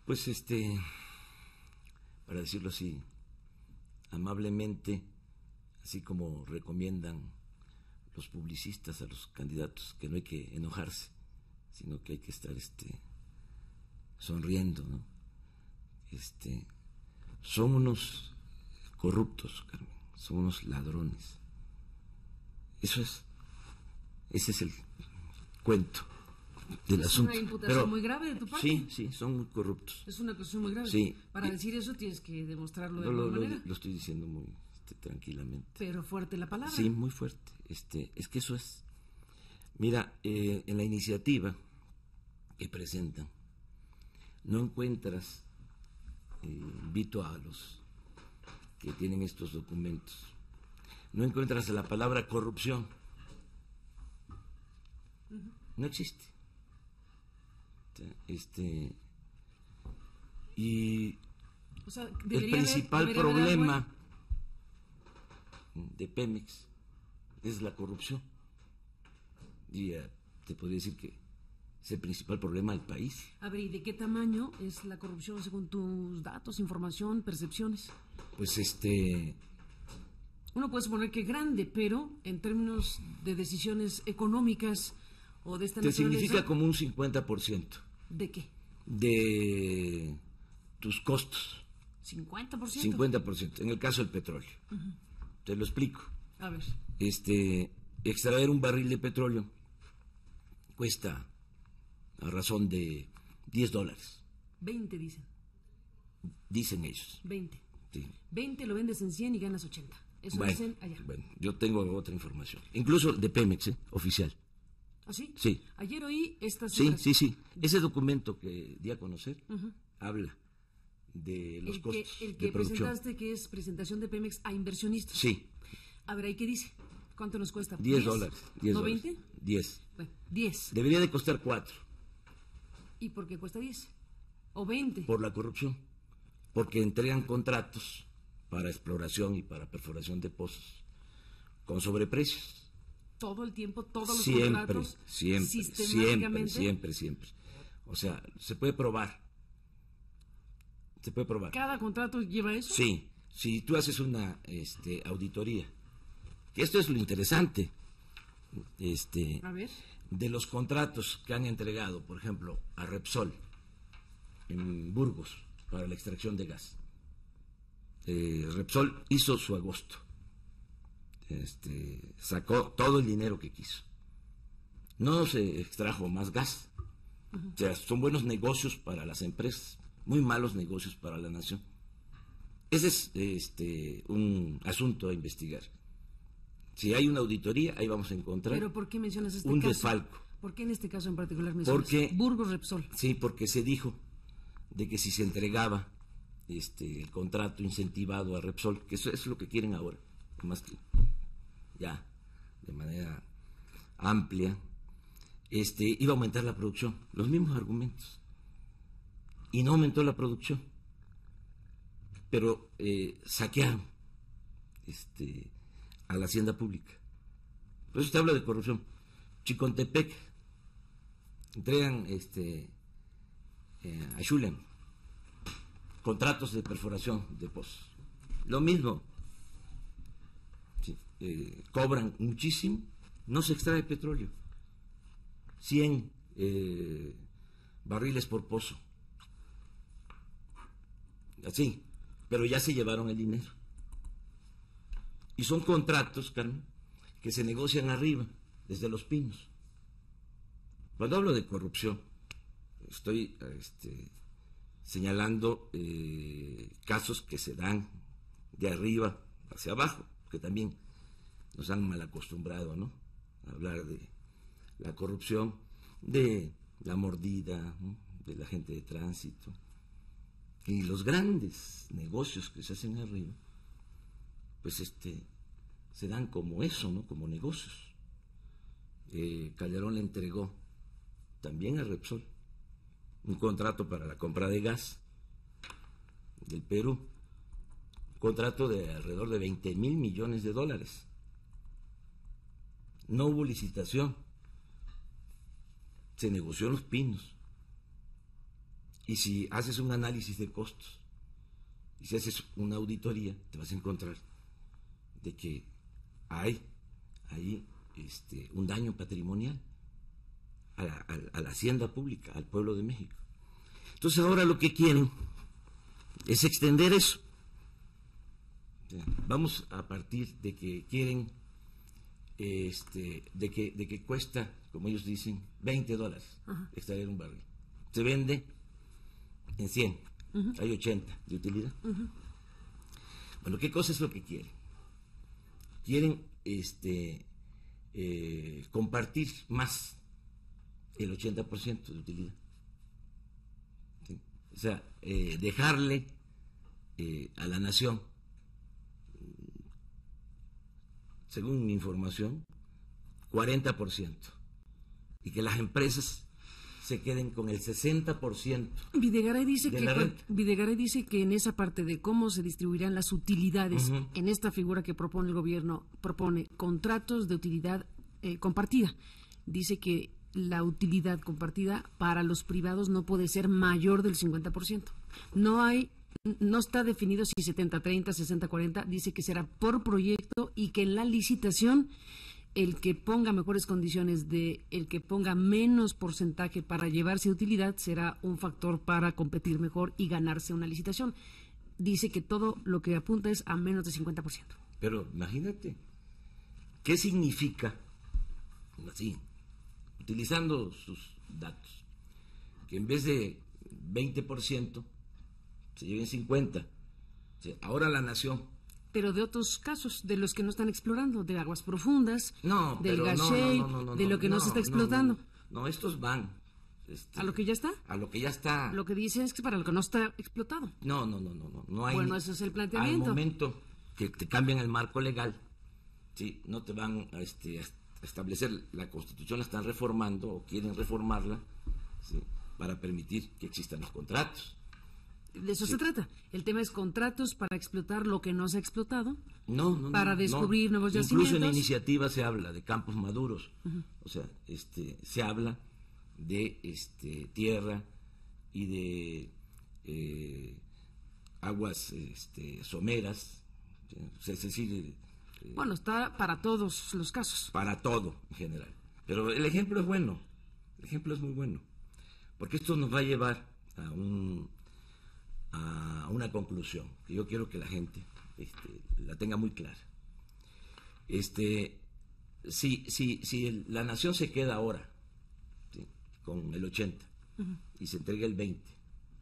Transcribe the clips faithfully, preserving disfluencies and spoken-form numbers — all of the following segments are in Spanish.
Pues este, para decirlo así, amablemente, así como recomiendan los publicistas a los candidatos, que no hay que enojarse, sino que hay que estar este sonriendo, ¿no? Este, son unos corruptos, Carmen, son unos ladrones. Eso es, ese es el cuento del es asunto. Es una imputación Pero, muy grave de tu parte. Sí, sí, son muy corruptos. Es una acusación muy grave. Sí. Para y, decir eso tienes que demostrarlo de lo, alguna lo, manera. Lo, lo estoy diciendo muy este, tranquilamente. Pero fuerte la palabra. Sí, muy fuerte. Este, es que eso es. Mira, eh, en la iniciativa que presentan, no encuentras, eh, invito a los que tienen estos documentos, no encuentras la palabra corrupción. Uh-huh. No existe. Este, y o sea, el principal haber, problema de Pemex es la corrupción. Y uh, te podría decir que es el principal problema del país. A ver, ¿y de qué tamaño es la corrupción según tus datos, información, percepciones? Pues este... Uno puede suponer que grande, pero en términos de decisiones económicas o de esta te naturaleza... significa como un cincuenta por ciento. ¿De qué? De tus costos. ¿cincuenta por ciento? cincuenta por ciento, en el caso del petróleo. Uh-huh. Te lo explico. A ver. Este, extraer un barril de petróleo cuesta a razón de diez dólares. veinte dicen. Dicen ellos. veinte. Sí. veinte lo vendes en cien y ganas ochenta. Eso bueno, dicen allá. Bueno, yo tengo otra información. Incluso de Pemex, ¿eh? Oficial. ¿Ah, sí? Sí. Ayer oí estas... Sí, sí, sí. Ese documento que di a conocer uh-huh. habla de los el costos que, el que de producción. presentaste, que es presentación de Pemex a inversionistas. Sí. A ver, ¿ahí qué dice? ¿Cuánto nos cuesta? diez dólares. diez ¿No dólares. veinte? diez. Bueno, diez. Debería de costar cuatro. ¿Y por qué cuesta diez? ¿O veinte? Por la corrupción. Porque entregan contratos para exploración y para perforación de pozos con sobreprecios. Todo el tiempo, todos los siempre, contratos. Siempre, siempre, siempre, siempre. O sea, se puede probar. Se puede probar. ¿Cada contrato lleva eso? Sí. Si tú haces una este, auditoría, que esto es lo interesante, este, a ver. de los contratos que han entregado, por ejemplo, a Repsol en Burgos para la extracción de gas. Eh, Repsol hizo su agosto. Este, sacó todo el dinero que quiso. No se extrajo más gas. Uh-huh. O sea, son buenos negocios para las empresas, muy malos negocios para la nación. Ese es este, un asunto a investigar. Si hay una auditoría, ahí vamos a encontrar. ¿Pero por qué mencionas este un caso? desfalco. ¿Por qué en este caso en particular mencionas porque, Burgos Repsol? Sí, porque se dijo de que si se entregaba este el contrato incentivado a Repsol, que eso es lo que quieren ahora, más que ya de manera amplia, este iba a aumentar la producción, los mismos argumentos, y no aumentó la producción, pero eh, saquearon este a la hacienda pública. Por eso te habla de corrupción. Chicontepec entregan este eh, a Xulem contratos de perforación de pozos, lo mismo. Sí, eh, cobran muchísimo, no se extrae petróleo, cien eh, barriles por pozo, así, pero ya se llevaron el dinero. Y son contratos, Carmen, que se negocian arriba, desde Los Pinos. Cuando hablo de corrupción, estoy este, señalando eh, casos que se dan de arriba hacia abajo, que también nos han mal acostumbrado, ¿no? A hablar de la corrupción, de la mordida, ¿no? De la gente de tránsito, y los grandes negocios que se hacen arriba, pues este se dan como eso, ¿no? Como negocios. Eh, Calderón le entregó también a Repsol un contrato para la compra de gas del Perú, un contrato de alrededor de veinte mil millones de dólares. No hubo licitación, se negoció en Los Pinos Y si haces un análisis de costos, y si haces una auditoría, te vas a encontrar de que hay ahí este, un daño patrimonial a la, a, a la hacienda pública, al pueblo de México. Entonces ahora lo que quieren es extender eso. Vamos a partir de que quieren, este, de que, de que cuesta, como ellos dicen, veinte dólares uh-huh. extraer un barril. Se vende en cien, uh-huh. hay ochenta de utilidad. Uh-huh. Bueno, ¿qué cosa es lo que quieren? Quieren este, eh, compartir más el ochenta por ciento de utilidad. ¿Sí? O sea, eh, dejarle eh, a la nación, según mi información, cuarenta por ciento, y que las empresas se queden con el sesenta por ciento. Videgaray dice, que, Videgaray dice que en esa parte de cómo se distribuirán las utilidades, uh-huh. en esta figura que propone el gobierno, propone contratos de utilidad eh, compartida. Dice que la utilidad compartida para los privados no puede ser mayor del cincuenta por ciento. No hay, no está definido si setenta treinta, sesenta cuarenta, dice que será por proyecto y que en la licitación el que ponga mejores condiciones de el que ponga menos porcentaje para llevarse utilidad será un factor para competir mejor y ganarse una licitación. Dice que todo lo que apunta es a menos de cincuenta por ciento. Pero imagínate, ¿qué significa, así, utilizando sus datos, que en vez de veinte por ciento se lleven cincuenta por ciento? O sea, ahora la nación... Pero de otros casos, de los que no están explorando, de aguas profundas, no, del gashey, no, no, no, no, de lo que no, no se está explotando. No, no, no, estos van. Este, ¿A lo que ya está? A lo que ya está. Lo que dicen es que para lo que no está explotado. No, no, no, no, no, no hay. Bueno, ese es el planteamiento. Al momento que te cambian el marco legal, sí, no te van a, este, a establecer la Constitución, la están reformando o quieren reformarla, sí, para permitir que existan los contratos. De eso sí. se trata. El tema es contratos para explotar lo que no se ha explotado. No, no, para no, descubrir no. nuevos yacimientos. Incluso en la iniciativa se habla de campos maduros. Uh-huh. O sea, este, se habla de este, tierra y de eh, aguas este, someras. O sea, es decir... Eh, bueno, está para todos los casos. Para todo, en general. Pero el ejemplo es bueno. El ejemplo es muy bueno. Porque esto nos va a llevar a un... a una conclusión que yo quiero que la gente este, la tenga muy clara. Este, si si, si el, la nación se queda ahora, ¿sí?, con el ochenta uh-huh. y se entrega el veinte,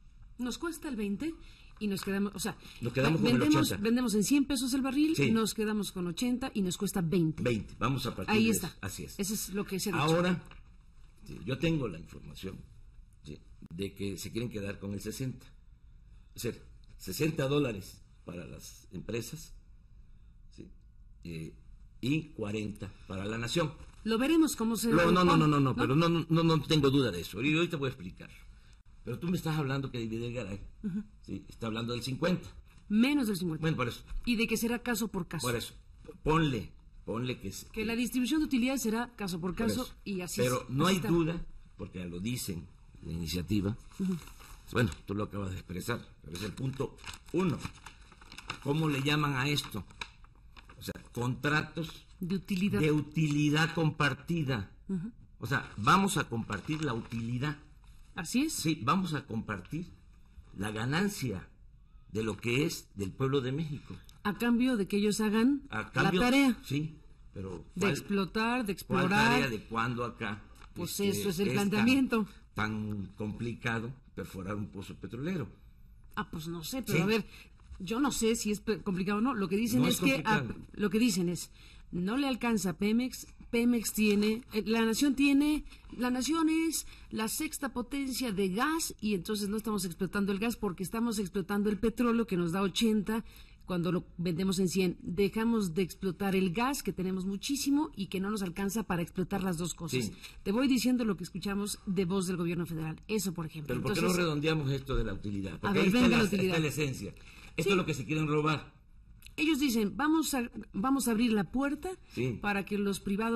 nos cuesta el veinte y nos quedamos, o sea, nos quedamos vendemos, con el ochenta. Vendemos en cien pesos el barril, sí. nos quedamos con ochenta y nos cuesta veinte. veinte, vamos a partir Ahí de está. eso. Así es. Eso es lo que se ha dicho. Ahora, sí, yo tengo la información, sí, de que se quieren quedar con el sesenta. Es decir, sesenta dólares para las empresas, ¿sí?, eh, y cuarenta para la nación. Lo veremos cómo se... No, no, no, no, no, no, pero no, no, no tengo duda de eso. Y hoy te voy a explicar. Pero tú me estás hablando que Videgaray, uh-huh. sí, está hablando del cincuenta. Menos del cincuenta. Bueno, por eso. Y de que será caso por caso. Por eso. Ponle, ponle que... Es, que, que la distribución de utilidades será caso por caso por y así. Pero no así hay está. duda, porque lo dicen la iniciativa. Uh-huh. Bueno, tú lo acabas de expresar, pero es el punto uno. ¿Cómo le llaman a esto? O sea, contratos de utilidad, de utilidad compartida. Uh-huh. O sea, vamos a compartir la utilidad. Así es. Sí, vamos a compartir la ganancia de lo que es del pueblo de México. A cambio de que ellos hagan a cambio, la tarea. Sí, pero... De ¿cuál, explotar, de explorar. ¿Cuál tarea de cuándo acá? Pues este, eso es el es planteamiento. Tan, tan complicado perforar un pozo petrolero. Ah, pues no sé, pero ¿sí? a ver, yo no sé si es complicado o no. Lo que dicen no es, es que a, lo que dicen es no le alcanza a Pemex. Pemex tiene, la nación tiene, la nación es la sexta potencia de gas y entonces no estamos explotando el gas porque estamos explotando el petróleo que nos da ochenta cuando lo vendemos en cien. Dejamos de explotar el gas que tenemos muchísimo y que no nos alcanza para explotar las dos cosas. Sí. Te voy diciendo lo que escuchamos de voz del gobierno federal. Eso, por ejemplo. Pero ¿por qué entonces, no redondeamos esto de la utilidad? Porque a ver, ahí está, venga la, la utilidad. está la esencia. Esto sí. es lo que se quieren robar. Ellos dicen, vamos a, vamos a abrir la puerta sí. para que los privados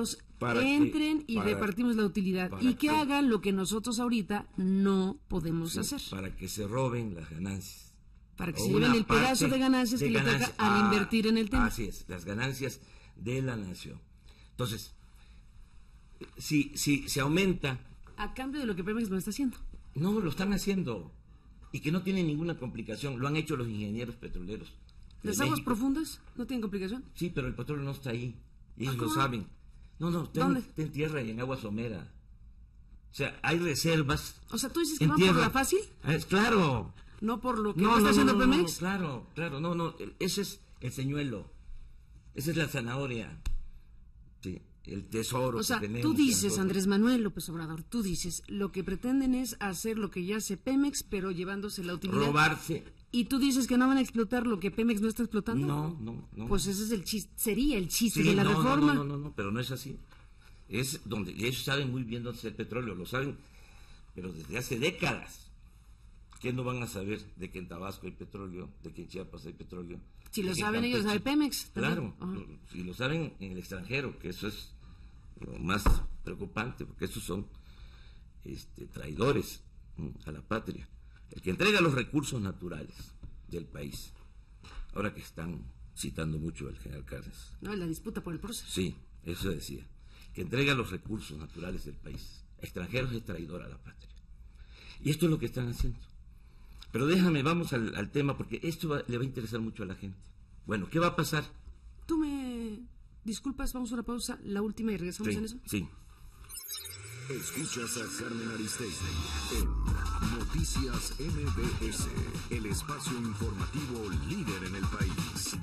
entren que, y para, repartimos la utilidad y que, que hagan lo que nosotros ahorita no podemos sí, hacer. Para que se roben las ganancias. Para que se lleven el pedazo de ganancias de que ganancias, le toca al ah, invertir en el tema. Así es, las ganancias de la nación. Entonces, si, si se aumenta... A cambio de lo que Pemex no está haciendo. No, lo están haciendo. Y que no tiene ninguna complicación. Lo han hecho los ingenieros petroleros. ¿Las aguas México. profundas no tienen complicación? Sí, pero el petróleo no está ahí. Y ellos lo saben. No, no, está en, está en tierra y en agua somera. O sea, hay reservas. O sea, ¿tú dices que van por la fácil? Es claro. No por lo que no, no, está no, haciendo no, Pemex. No, claro, claro, no, no. Ese es el señuelo. Esa es la zanahoria. Sí. El tesoro o sea, que tenemos. Tú dices, Andrés Manuel López Obrador, tú dices, lo que pretenden es hacer lo que ya hace Pemex, pero llevándose la utilidad. Robarse. ¿Y tú dices que no van a explotar lo que Pemex no está explotando? No, no, no. Pues ese es el chiste, sería el chiste sí, de la no, reforma. No, no, no, no, pero no es así. Es donde ellos saben muy bien dónde está el petróleo, lo saben, pero desde hace décadas. ¿Qué no van a saber de que en Tabasco hay petróleo, de que en Chiapas hay petróleo? Si lo saben ellos, sabe Pemex. También. Claro, uh-huh. Si lo saben en el extranjero, que eso es lo más preocupante, porque esos son este, traidores ¿no? a la patria. El que entrega los recursos naturales del país, ahora que están citando mucho al general Cárdenas. No, la disputa por el proceso. Sí, eso decía. Que entrega los recursos naturales del país. Extranjeros es traidor a la patria. Y esto es lo que están haciendo. Pero déjame, vamos al, al tema, porque esto va, le va a interesar mucho a la gente. Bueno, ¿qué va a pasar? Tú me disculpas, vamos a una pausa, la última y regresamos sí, en eso. Sí. Escuchas a Carmen Aristegui en Noticias M B S, el espacio informativo líder en el país.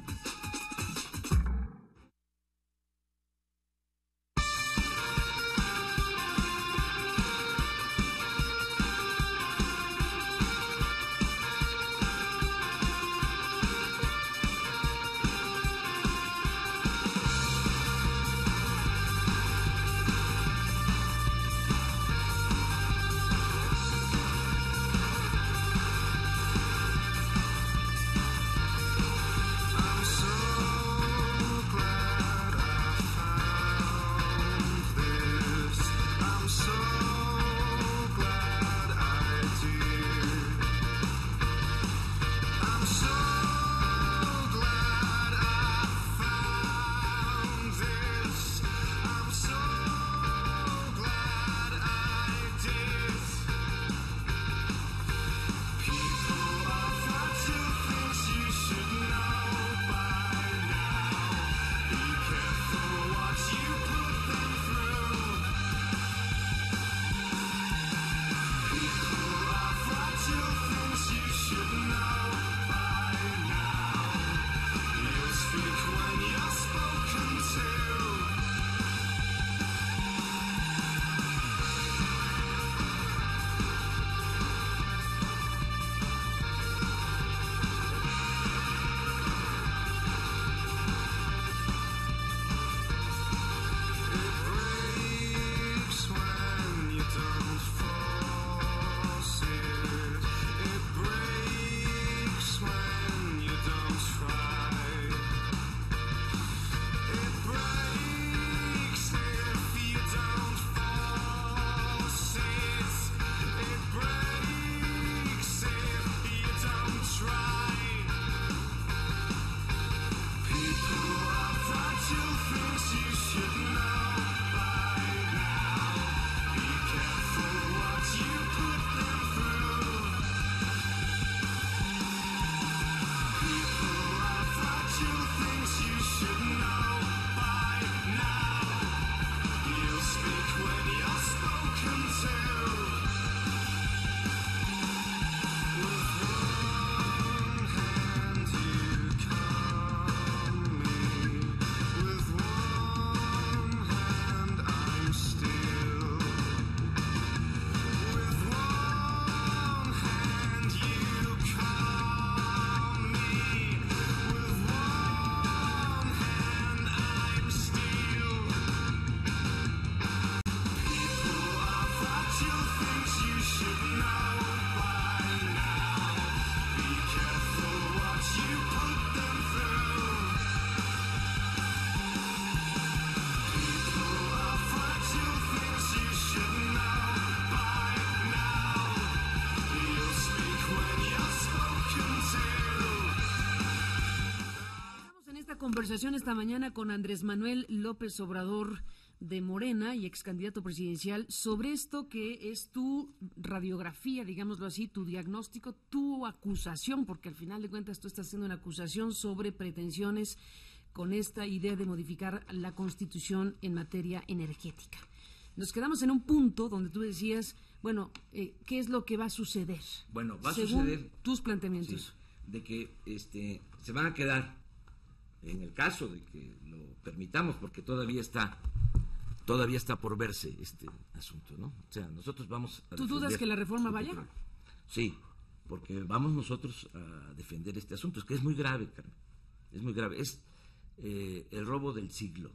conversación esta mañana con Andrés Manuel López Obrador de Morena y ex candidato presidencial sobre esto que es tu radiografía, digámoslo así, tu diagnóstico, tu acusación, porque al final de cuentas tú estás haciendo una acusación sobre pretensiones con esta idea de modificar la Constitución en materia energética. Nos quedamos en un punto donde tú decías, bueno, eh, ¿qué es lo que va a suceder? Bueno, va a según suceder tus planteamientos. Sí, de que este se van a quedar, en el caso de que lo permitamos, porque todavía está todavía está por verse este asunto, ¿no? O sea, nosotros vamos a ¿Tú dudas que la reforma vaya? Petróleo. Sí, porque vamos nosotros a defender este asunto, es que es muy grave, Carmen, es muy grave, es eh, el robo del siglo,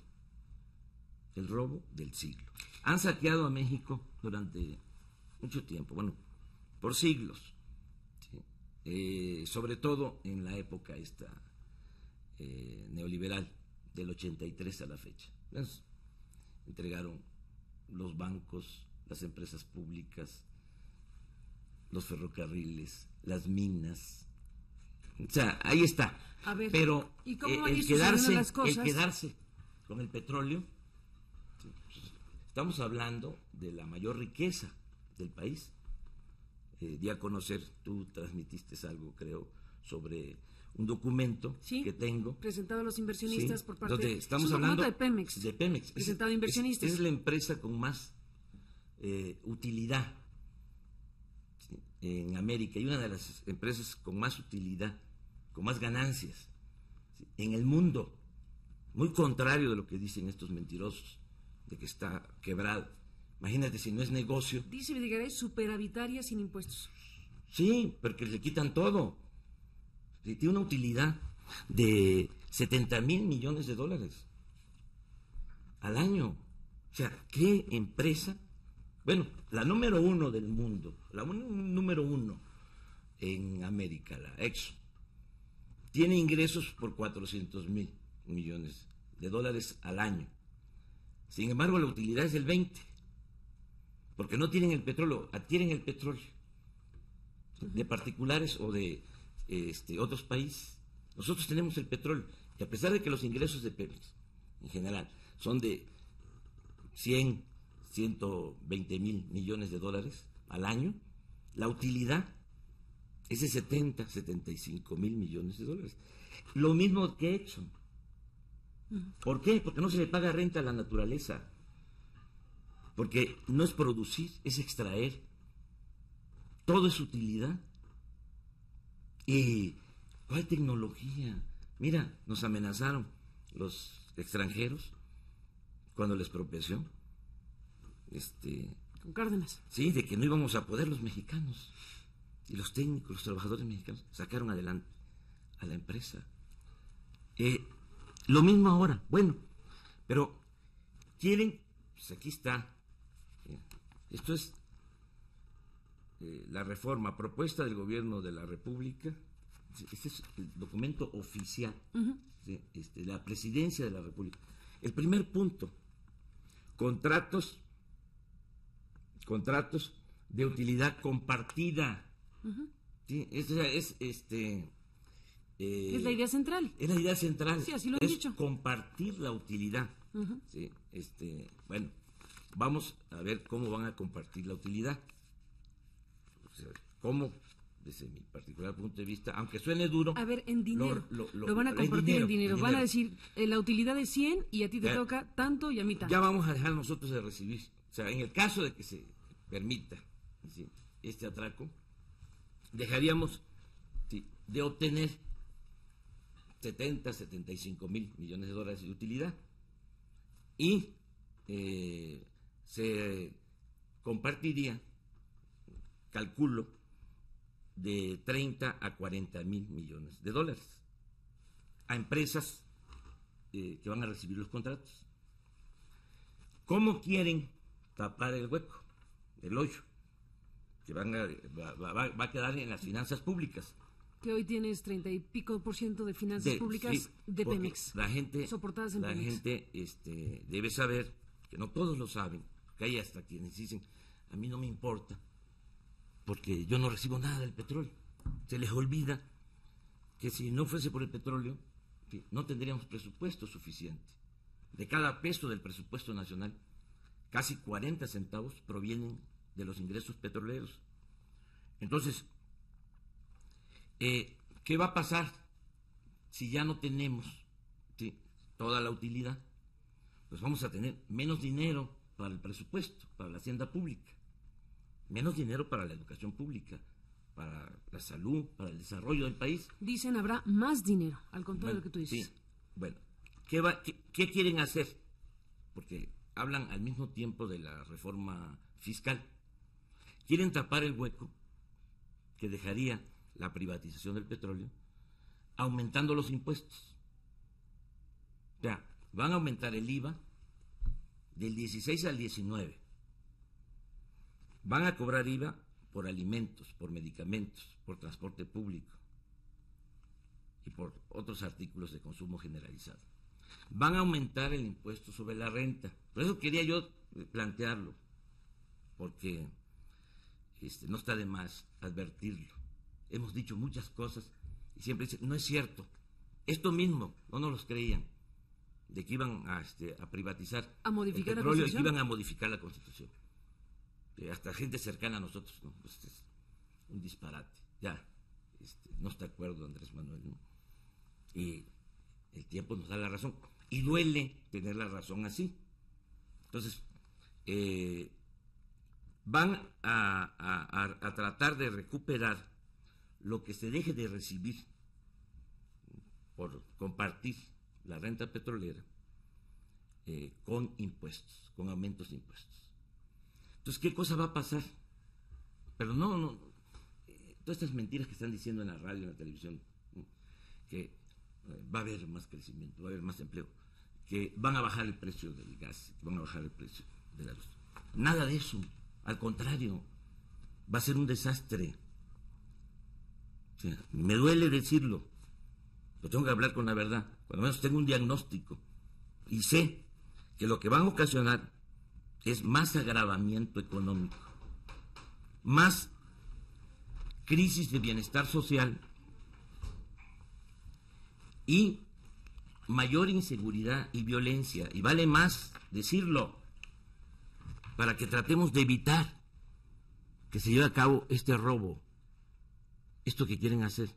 el robo del siglo. Han saqueado a México durante mucho tiempo, bueno, por siglos, ¿sí? eh, sobre todo en la época esta eh, neoliberal del ochenta y tres a la fecha. Entonces, entregaron los bancos, las empresas públicas, los ferrocarriles, las minas. O sea, ahí está. A ver, pero ¿y cómo eh, el, ahí quedarse, sucedieron las cosas? el quedarse con el petróleo, sí, pues, estamos hablando de la mayor riqueza del país. Eh, di a conocer, tú transmitiste algo, creo, sobre un documento sí, que tengo presentado a los inversionistas sí, por parte de estamos es un hablando de Pemex, de Pemex presentado es, a inversionistas. Es, es la empresa con más eh, utilidad, ¿sí?, en América, y una de las empresas con más utilidad, con más ganancias, ¿sí?, en el mundo, muy contrario de lo que dicen estos mentirosos de que está quebrado. Imagínate si no es negocio. Dice Videgaray, superavitaria sin impuestos. Sí, porque le quitan todo. Tiene una utilidad de setenta mil millones de dólares al año. O sea, ¿qué empresa? Bueno, la número uno del mundo, la un, número uno en América, la Exxon, tiene ingresos por cuatrocientos mil millones de dólares al año. Sin embargo, la utilidad es del veinte, porque no tienen el petróleo, adquieren el petróleo de particulares o de este, otros países. Nosotros tenemos el petróleo, y a pesar de que los ingresos de Pemex, en general, son de cien, ciento veinte mil millones de dólares al año, la utilidad es de setenta, setenta y cinco mil millones de dólares. Lo mismo que Exxon. ¿Por qué? Porque no se le paga renta a la naturaleza. Porque no es producir, es extraer. Todo es utilidad. ¿Y cuál tecnología? Mira, nos amenazaron los extranjeros cuando la expropiación. Este, Con Cárdenas. Sí, de que no íbamos a poder los mexicanos. Y los técnicos, los trabajadores mexicanos, sacaron adelante a la empresa. Eh, lo mismo ahora. Bueno, pero quieren, pues aquí está. Eh, esto es eh, la reforma, propuesta del gobierno de la República. Este es el documento oficial, uh-huh, de este, la presidencia de la República. El primer punto, contratos, contratos de utilidad compartida. Uh-huh. Sí, es, es este eh, es la idea central. Es la idea central. Sí, así lo es he dicho. Compartir la utilidad. Uh-huh. Sí, este, bueno, vamos a ver cómo van a compartir la utilidad. O sea, cómo, desde mi particular punto de vista, aunque suene duro. A ver, en dinero. Lo, lo, lo, lo van a compartir en dinero. En dinero. En Van dinero. a decir, eh, la utilidad es cien y a ti te ya, toca tanto y a mí tanto. Ya vamos a dejar nosotros de recibir. O sea, en el caso de que se permita, ¿sí?, este atraco, dejaríamos, sí, de obtener setenta, setenta y cinco mil millones de dólares de utilidad y eh, se compartiría, calculo, de treinta a cuarenta mil millones de dólares a empresas eh, que van a recibir los contratos. ¿Cómo quieren tapar el hueco, el hoyo que van a, va, va, va a quedar en las finanzas públicas? Que hoy tienes treinta y pico por ciento de finanzas de, públicas sí, de Pemex. La gente, soportadas en la Pemex. gente este, debe saber, que no todos lo saben, que hay hasta quienes dicen, a mí no me importa, porque yo no recibo nada del petróleo. Se les olvida que si no fuese por el petróleo, ¿sí? No tendríamos presupuesto suficiente. De cada peso del presupuesto nacional, casi cuarenta centavos provienen de los ingresos petroleros. Entonces, eh, ¿qué va a pasar si ya no tenemos, ¿sí?, toda la utilidad? Pues vamos a tener menos dinero para el presupuesto, para la hacienda pública, menos dinero para la educación pública, para la salud, para el desarrollo del país. Dicen habrá más dinero, al contrario Bueno, de lo que tú dices. Sí. Bueno, ¿qué, va, qué, ¿qué quieren hacer? Porque hablan al mismo tiempo de la reforma fiscal. Quieren tapar el hueco que dejaría la privatización del petróleo aumentando los impuestos. O sea, van a aumentar el I V A del dieciséis al diecinueve. Van a cobrar I V A por alimentos, por medicamentos, por transporte público y por otros artículos de consumo generalizado. Van a aumentar el impuesto sobre la renta. Por eso quería yo plantearlo, porque este, no está de más advertirlo. Hemos dicho muchas cosas y siempre dicen, no es cierto. Esto mismo, no nos los creían, de que iban a, este, a privatizar a modificar el petróleo la y que iban a modificar la Constitución. Eh, hasta gente cercana a nosotros, ¿no? Pues es un disparate. Ya, este, no está de acuerdo Andrés Manuel, ¿no? Y el tiempo nos da la razón. Y duele tener la razón así. Entonces, eh, van a, a, a tratar de recuperar lo que se deje de recibir por compartir la renta petrolera eh, con impuestos, con aumentos de impuestos. Entonces, ¿qué cosa va a pasar? Pero no, no, eh, todas estas mentiras que están diciendo en la radio, en la televisión, ¿no?, que eh, va a haber más crecimiento, va a haber más empleo, que van a bajar el precio del gas, que van a bajar el precio de la luz. Nada de eso, al contrario, va a ser un desastre. O sea, me duele decirlo, pero tengo que hablar con la verdad. Por lo menos tengo un diagnóstico y sé que lo que van a ocasionar es más agravamiento económico, más crisis de bienestar social y mayor inseguridad y violencia. Y vale más decirlo para que tratemos de evitar que se lleve a cabo este robo, esto que quieren hacer.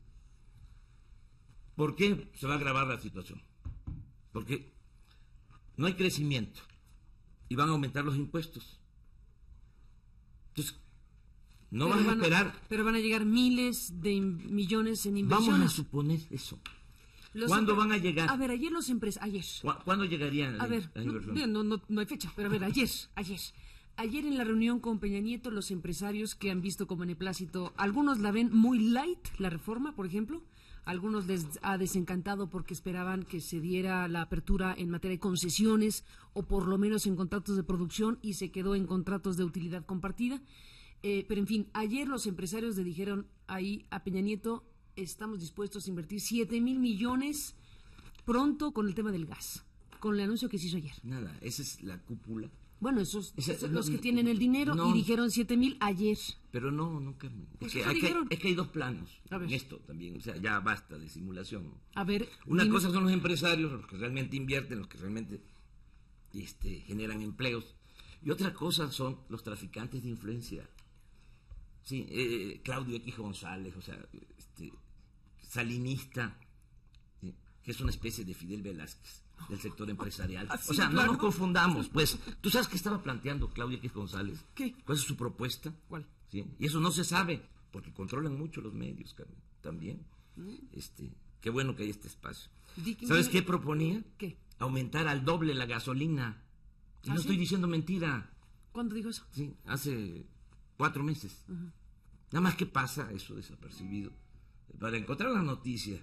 ¿Por qué se va a agravar la situación? Porque no hay crecimiento y van a aumentar los impuestos. Entonces, no pero vas a van esperar. A, pero van a llegar miles de millones en inversiones. Vamos a suponer eso. Los ¿Cuándo empre- van a llegar? A ver, ayer los empresarios... Ayer. ¿Cu- ¿Cuándo llegarían A las ver, no, inversiones? no, no, no hay fecha, pero a ver, ayer, ayer. Ayer en la reunión con Peña Nieto, los empresarios que han visto como beneplácito, algunos la ven muy light, la reforma, por ejemplo, algunos les ha desencantado porque esperaban que se diera la apertura en materia de concesiones o por lo menos en contratos de producción y se quedó en contratos de utilidad compartida. Eh, pero en fin, ayer los empresarios le dijeron ahí a Peña Nieto, estamos dispuestos a invertir siete mil millones pronto con el tema del gas, con el anuncio que se hizo ayer. Nada, esa es la cúpula. Bueno, esos, Esa- esos no, los que no, tienen el dinero no. y dijeron siete mil ayer. Pero no, no, Carmen. Pues es, que eso hay que, dijeron. es que hay dos planos A ver. en esto también. O sea, ya basta de simulación. A ver, Una dime- cosa son los empresarios, los que realmente invierten, los que realmente este, generan empleos. Y otra cosa son los traficantes de influencia. Sí, eh, Claudio X González, o sea, este, salinista, ¿sí?, que es una especie de Fidel Velázquez del sector empresarial. Ah, sí, O sea, claro. no nos confundamos, pues. ¿Tú sabes qué estaba planteando Claudio X González? ¿Qué? ¿Cuál es su propuesta? ¿Cuál? ¿Sí? Y eso no se sabe, porque controlan mucho los medios, Carmen, también. Este, qué bueno que hay este espacio. Di- ¿Sabes di- qué proponía? ¿Qué? Aumentar al doble la gasolina. Y ¿Ah, no sí? estoy diciendo mentira. ¿Cuándo dijo eso? Sí, hace cuatro meses. Nada más que pasa eso desapercibido. Para encontrar la noticia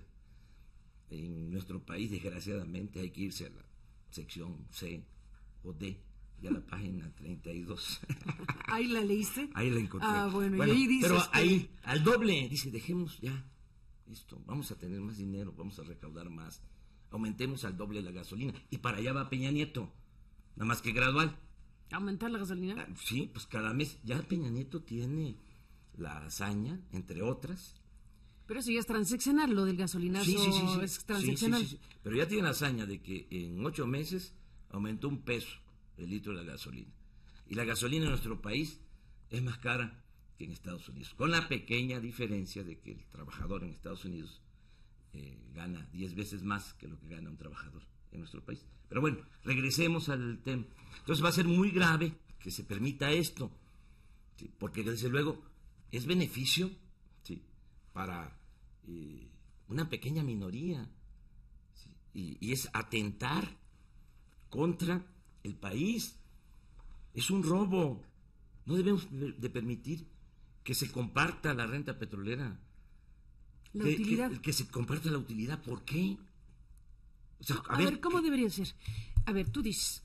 en nuestro país, desgraciadamente, hay que irse a la sección C o D y a la página treinta y dos. ¿Ahí la leíste? Ahí la encontré. Ah, bueno, y ahí dices pero que- ahí, al doble, dice, dejemos ya esto, vamos a tener más dinero, vamos a recaudar más, aumentemos al doble la gasolina. Y para allá va Peña Nieto, nada más que gradual. ¿Aumentar la gasolina? Ah, sí, pues cada mes, ya Peña Nieto tiene la hazaña, entre otras, Pero eso ya es transeccional, lo del gasolinazo sí, sí, sí, sí. es transeccional. Sí, sí, sí, sí. Pero ya tiene la hazaña de que en ocho meses aumentó un peso el litro de la gasolina. Y la gasolina en nuestro país es más cara que en Estados Unidos, con la pequeña diferencia de que el trabajador en Estados Unidos eh, gana diez veces más que lo que gana un trabajador en nuestro país. Pero bueno, regresemos al tema. Entonces va a ser muy grave que se permita esto, ¿sí? Porque desde luego es beneficio, ¿sí?, para eh, una pequeña minoría, ¿sí? y, y es atentar contra el país. Es un robo. No debemos de permitir que se comparta la renta petrolera. La que, utilidad. Que, que se comparta la utilidad. ¿Por qué? O sea, a, a ver, ver, ¿cómo debería ser? A ver, tú dices,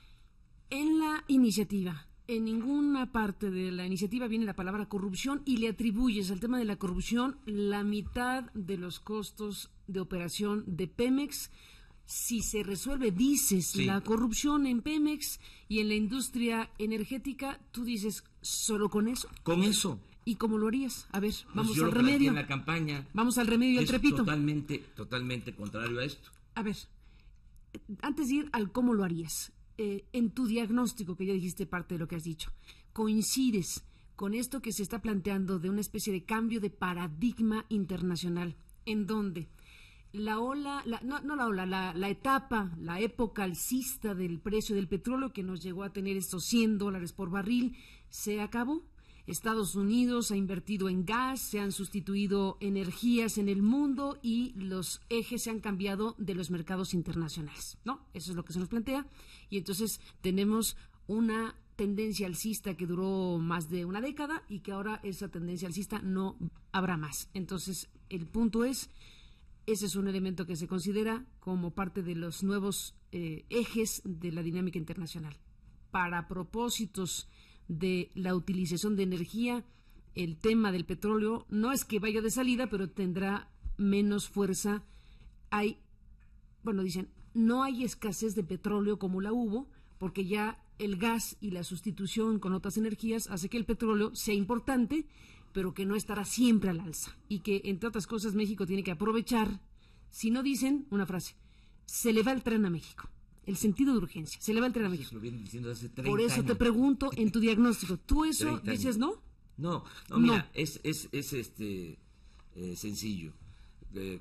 en la iniciativa, en ninguna parte de la iniciativa viene la palabra corrupción y le atribuyes al tema de la corrupción la mitad de los costos de operación de Pemex. Si se resuelve, dices, sí, la corrupción en Pemex y en la industria energética, tú dices, ¿solo con eso? Con eso. ¿Y cómo lo harías? A ver, vamos pues yo al lo remedio. En la campaña. Vamos al remedio y al trepito. Totalmente, totalmente contrario a esto. A ver, antes de ir al cómo lo harías, eh, en tu diagnóstico, que ya dijiste parte de lo que has dicho, ¿coincides con esto que se está planteando de una especie de cambio de paradigma internacional, en donde la ola, la, no, no la ola, la, la etapa, la época alcista del precio del petróleo que nos llegó a tener estos cien dólares por barril, se acabó? Estados Unidos ha invertido en gas, se han sustituido energías en el mundo y los ejes se han cambiado de los mercados internacionales, ¿no? Eso es lo que se nos plantea. Y entonces tenemos una tendencia alcista que duró más de una década y que ahora esa tendencia alcista no habrá más. Entonces, el punto es, ese es un elemento que se considera como parte de los nuevos eh, ejes de la dinámica internacional. Para propósitos de la utilización de energía, el tema del petróleo no es que vaya de salida, pero tendrá menos fuerza. Hay, bueno, dicen, no hay escasez de petróleo como la hubo, porque ya el gas y la sustitución con otras energías hace que el petróleo sea importante, pero que no estará siempre al alza. Y que, entre otras cosas, México tiene que aprovechar, si no dicen, una frase, se le va el tren a México. El sentido de urgencia. Se le va el tren a México. Lo vienen diciendo hace treinta Por eso años. Te pregunto, en tu diagnóstico, ¿tú eso dices no? No, no, mira, no. es, es, es este eh, sencillo. Eh,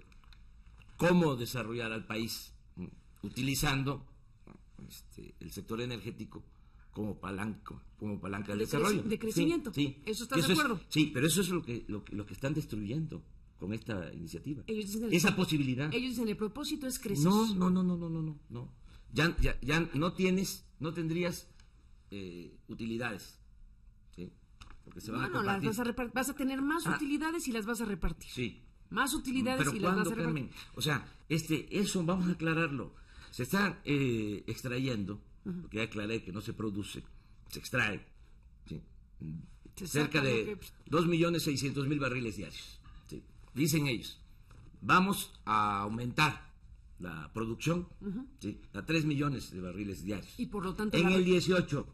¿Cómo desarrollar al país? Utilizando este, el sector energético como palanca, como palanca de, de desarrollo. De crecimiento. Sí, sí. ¿Eso estás eso de acuerdo? Es, sí, pero eso es lo que, lo, que, lo que están destruyendo con esta iniciativa. Ellos dicen Esa el, posibilidad. Ellos dicen el propósito es crecer. No, no, no, no, no, no, no. no. Ya, ya, ya no tienes, no tendrías eh, utilidades, ¿sí? Porque se van bueno, a compartir. Las vas, a repart- vas a tener más ah, utilidades y las vas a repartir. Sí. Más utilidades Pero y ¿cuándo, las vas a repartir. Carmen? O sea, este, eso vamos a aclararlo. Se está eh, extrayendo, uh-huh. porque ya aclaré que no se produce, se extrae, ¿sí? Se cerca de que... dos millones seiscientos mil barriles diarios, ¿sí? Dicen ellos. Vamos a aumentar la producción, uh-huh. ¿sí? A tres millones de barriles diarios. Y por lo tanto... En la... el dieciocho,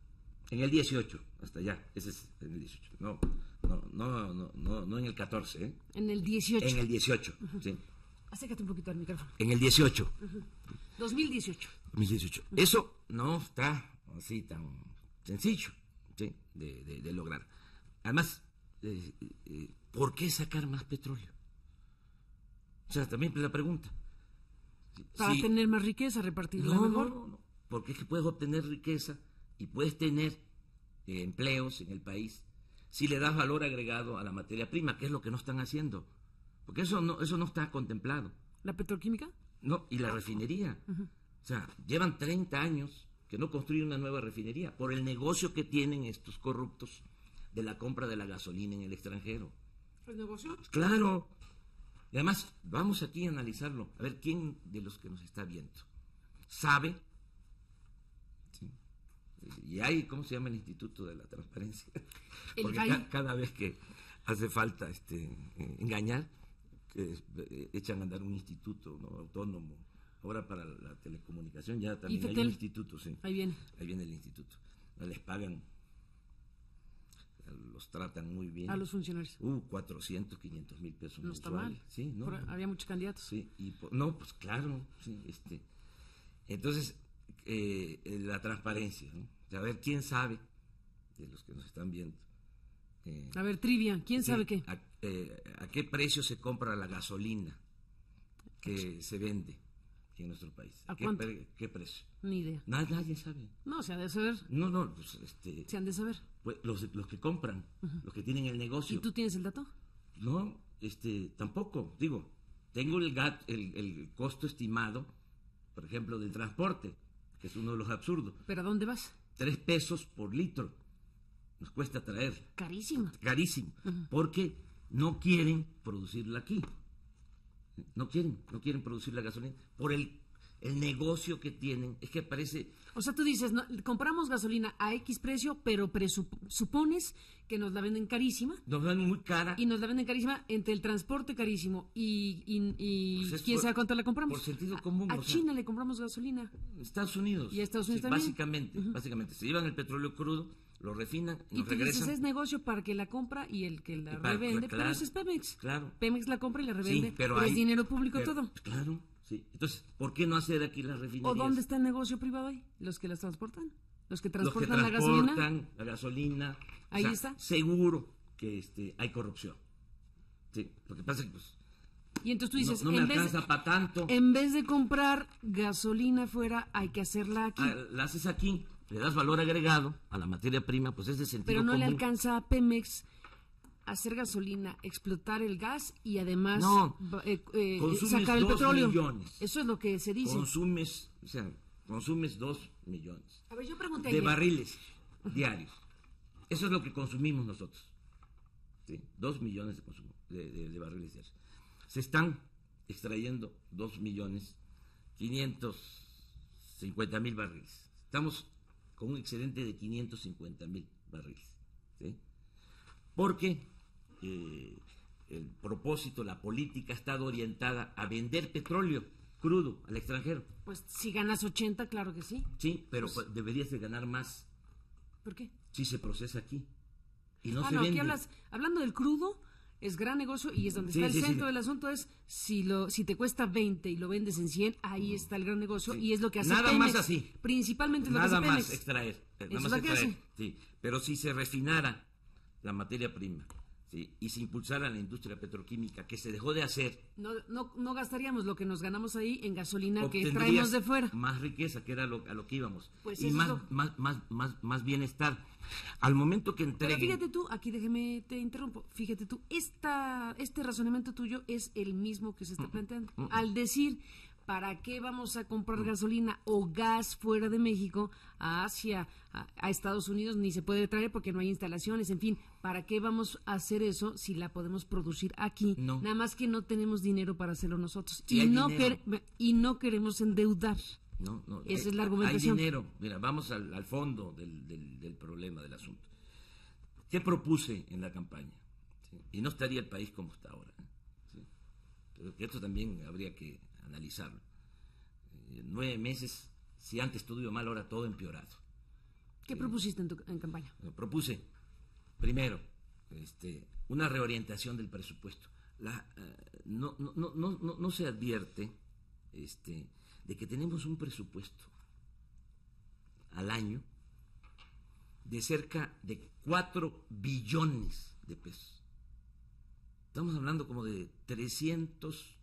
en el dieciocho, hasta allá, ese es en el dieciocho, no, no, no, no, no, no en el catorce, ¿eh? En el dieciocho. En el dieciocho, uh-huh. sí. Acércate un poquito al micrófono. En el dieciocho. Uh-huh. dos mil dieciocho. dos mil dieciocho. Uh-huh. Eso no está así tan sencillo, ¿sí? de, de, de lograr. Además, eh, eh, ¿por qué sacar más petróleo? O sea, también la pregunta. Para sí. tener más riqueza, repartirla no, mejor. No, no, no, porque es que puedes obtener riqueza y puedes tener eh, empleos en el país si le das valor agregado a la materia prima, que es lo que no están haciendo. Porque eso no, eso no está contemplado. ¿La petroquímica? No, y la refinería. Uh-huh. O sea, llevan treinta años que no construyen una nueva refinería por el negocio que tienen estos corruptos de la compra de la gasolina en el extranjero. ¿El negocio? Claro. Y además, vamos aquí a analizarlo, a ver quién de los que nos está viendo sabe, ¿sí? Y hay, ¿cómo se llama el Instituto de la Transparencia? El Porque ca- cada vez que hace falta este eh, engañar, que eh, echan a andar un instituto, ¿no? Autónomo. Ahora para la telecomunicación ya también hay un instituto, sí. Ahí viene. Ahí viene el instituto. Les pagan los tratan muy bien. A los funcionarios. Uh, cuatrocientos, quinientos mil pesos no mensuales. Está mal. Sí, no, Por, había muchos candidatos. Sí, y no, pues claro, sí, este, entonces, eh, la transparencia, ¿no? A ver, ¿quién sabe de los que nos están viendo? Eh, a ver, trivia, ¿quién sí, sabe qué? A, eh, ¿A qué precio se compra la gasolina que se vende aquí en nuestro país? ¿A ¿Qué, cuánto? pre, ¿Qué precio? Ni idea. Nadie, nadie sabe. No, se ha de saber. No, no, pues este... Se han de saber. Pues, los, los que compran, uh-huh. los que tienen el negocio. ¿Y tú tienes el dato? No, este, tampoco. Digo, tengo el, gat, el, el costo estimado, por ejemplo, del transporte, que es uno de los absurdos. ¿Pero a dónde vas? Tres pesos por litro nos cuesta traer. Carísimo. Carísimo. Uh-huh. Porque no quieren producirla aquí. No quieren, no quieren producir la gasolina por el, el negocio que tienen. Es que parece... O sea, tú dices, no, compramos gasolina a X precio, pero presupones que nos la venden carísima. Nos la venden muy cara. Y nos la venden carísima entre el transporte carísimo y, y, y pues quién por, sabe cuánto la compramos. Por sentido común. A, a China sea, le compramos gasolina. Estados Unidos. Y a Estados Unidos sí, también. Básicamente, uh-huh. básicamente. Se llevan el petróleo crudo, lo refinan, nos y tú regresan. dices, es negocio para que la compra y el que la para, revende, claro, pero eso es Pemex. Claro. Pemex la compra y la revende, sí, pero, pero hay, es dinero público pero, todo. Claro. Sí. Entonces, ¿por qué no hacer aquí las refinerías? ¿O dónde está el negocio privado ahí? ¿Los que las transportan? ¿Los que transportan, Los que la transportan gasolina? la gasolina. Ahí o sea, está. Seguro que este, hay corrupción. Sí, lo que pasa es que pues, y entonces tú dices, no, no me en alcanza vez de, para tanto. En vez de comprar gasolina afuera, hay que hacerla aquí. Ah, la haces aquí, le das valor agregado a la materia prima, pues es de sentido Pero no común. le alcanza a Pemex hacer gasolina, explotar el gas y además no, eh, eh, consumes sacar el dos petróleo. Millones. Eso es lo que se dice. Consumes, o sea, consumes dos millones. A ver, yo pregunté de ayer. barriles diarios. Eso es lo que consumimos nosotros. Sí, dos millones de consumo de, de, de barriles diarios. Se están extrayendo dos millones quinientos cincuenta mil barriles. Estamos con un excedente de quinientos cincuenta mil barriles. ¿Sí? Porque eh, el propósito, la política ha estado orientada a vender petróleo crudo al extranjero. Pues si ganas ochenta, claro que sí. Sí, pero pues, deberías de ganar más. ¿Por qué? Si se procesa aquí. Y no ah, se no, vende. aquí hablas, hablando del crudo, es gran negocio y es donde sí, está el sí, centro sí. del asunto, es si lo si te cuesta veinte y lo vendes en cien, ahí está el gran negocio sí. y es lo que hace nada Pemex. Más así. Principalmente es lo nada que hace Pemex. Más extraer. Nada Eso más es lo que extraer. hace. Sí, pero si se refinara la materia prima, sí, y se impulsara la industria petroquímica, que se dejó de hacer. No, no, no gastaríamos lo que nos ganamos ahí en gasolina que obtendrías traemos de fuera. Más riqueza, que era lo, a lo que íbamos. Pues y eso más, es lo... más, más, más, más bienestar. Al momento que entreguen... Pero fíjate tú, aquí déjeme, te interrumpo, fíjate tú, esta, este razonamiento tuyo es el mismo que se está planteando. Mm, mm, Al decir, ¿para qué vamos a comprar mm. gasolina o gas fuera de México hacia a, a Estados Unidos? Ni se puede traer porque no hay instalaciones, en fin, ¿para qué vamos a hacer eso si la podemos producir aquí? No. Nada más que no tenemos dinero para hacerlo nosotros. Sí, y, no quer, y no queremos endeudar. No, no, Esa hay, es la argumentación. Hay dinero. Mira, vamos al, al fondo del, del, del problema, del asunto. ¿Qué propuse en la campaña? ¿Sí? Y no estaría el país como está ahora. ¿Sí? Pero esto también habría que analizarlo. Eh, nueve meses, si antes todo iba mal, ahora todo empeorado. ¿Qué ¿Sí? propusiste en tu en campaña? Bueno, propuse, primero, este, una reorientación del presupuesto. La, uh, no, no, no, no, no se advierte este, de que tenemos un presupuesto al año de cerca de cuatro billones de pesos. Estamos hablando como de trescientos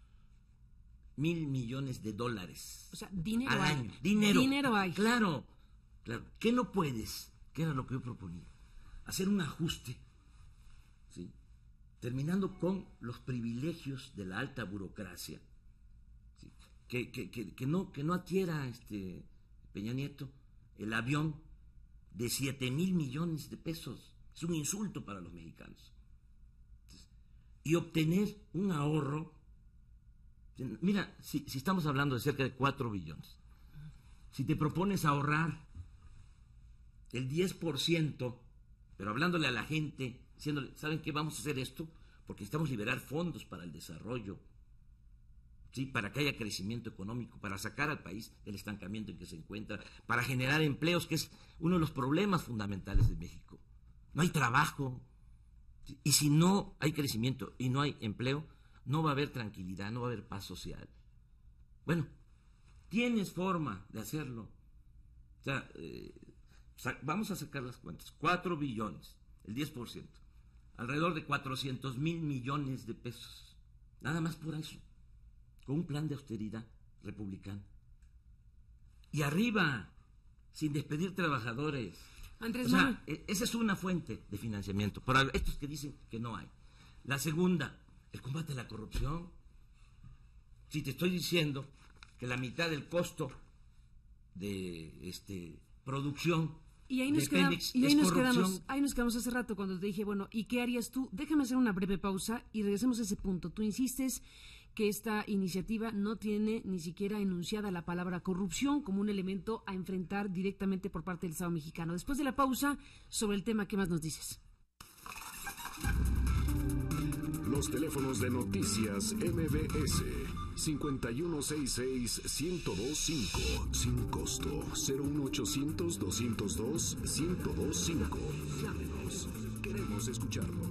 mil millones de dólares. O sea, dinero al hay. año. Dinero. Dinero hay. Claro, claro. ¿Qué no puedes? ¿Qué era lo que yo proponía? Hacer un ajuste, ¿sí? Terminando con los privilegios de la alta burocracia, ¿sí? que, que, que, que no que no adquiera este Peña Nieto el avión de siete mil millones de pesos. Es un insulto para los mexicanos. Entonces, y obtener un ahorro. Mira, si, si estamos hablando de cerca de cuatro billones, si te propones ahorrar el diez por ciento, pero hablándole a la gente, diciéndole, ¿saben qué? Vamos a hacer esto porque necesitamos liberar fondos para el desarrollo, ¿sí? Para que haya crecimiento económico, para sacar al país del estancamiento en que se encuentra, para generar empleos, que es uno de los problemas fundamentales de México. no hay trabajo. Y si no hay crecimiento y no hay empleo, no va a haber tranquilidad, no va a haber paz social. Bueno, tienes forma de hacerlo. O sea, eh, vamos a sacar las cuentas. Cuatro billones, el diez por ciento. Alrededor de cuatrocientos mil millones de pesos. Nada más por eso. Con un plan de austeridad republicano. Y arriba, sin despedir trabajadores. Andrés o sea, Manuel. esa es una fuente de financiamiento. Para estos que dicen que no hay. La segunda, el combate a la corrupción. Si te estoy diciendo que la mitad del costo de este producción y ahí nos, de quedamos, Pemex y ahí es nos corrupción. quedamos, ahí nos quedamos hace rato cuando te dije, bueno, ¿y qué harías tú? Déjame hacer una breve pausa y regresemos a ese punto. Tú insistes que esta iniciativa no tiene ni siquiera enunciada la palabra corrupción como un elemento a enfrentar directamente por parte del Estado mexicano. Después de la pausa, sobre el tema, ¿qué más nos dices? Los teléfonos de noticias M B S cincuenta y uno sesenta y seis, uno cero dos cinco, sin costo, cero uno ochocientos, doscientos dos, ciento veinticinco. Llámenos, queremos escucharlo.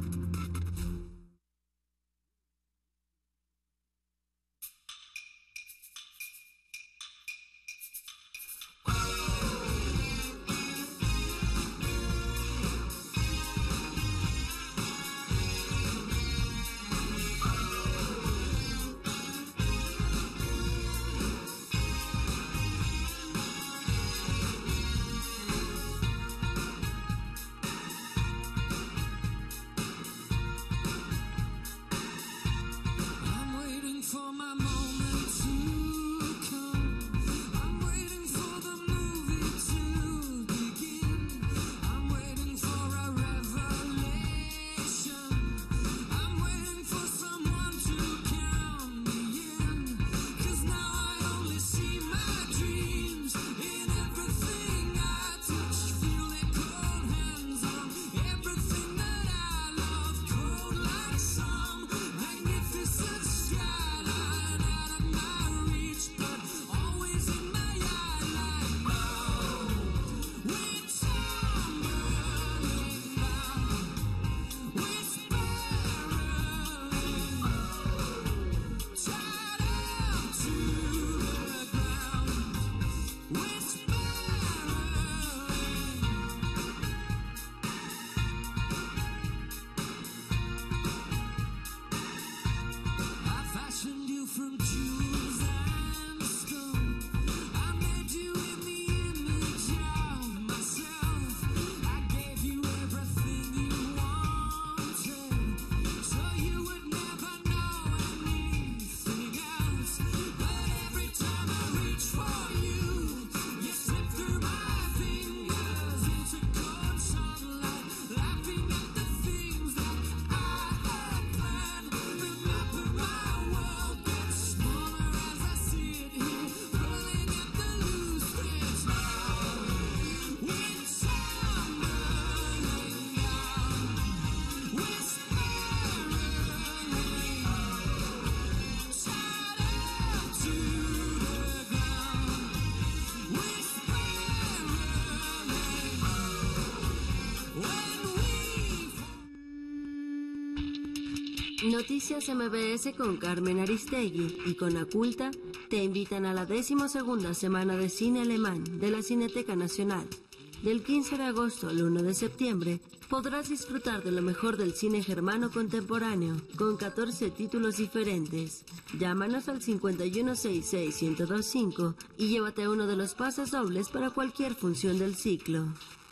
Noticias M B S con Carmen Aristegui y con Aculta te invitan a la decimosegunda Semana de Cine Alemán de la Cineteca Nacional. Del quince de agosto al uno de septiembre podrás disfrutar de lo mejor del cine germano contemporáneo con catorce títulos diferentes. Llámanos al cincuenta y uno sesenta y seis, ciento veinticinco y llévate uno de los pases dobles para cualquier función del ciclo.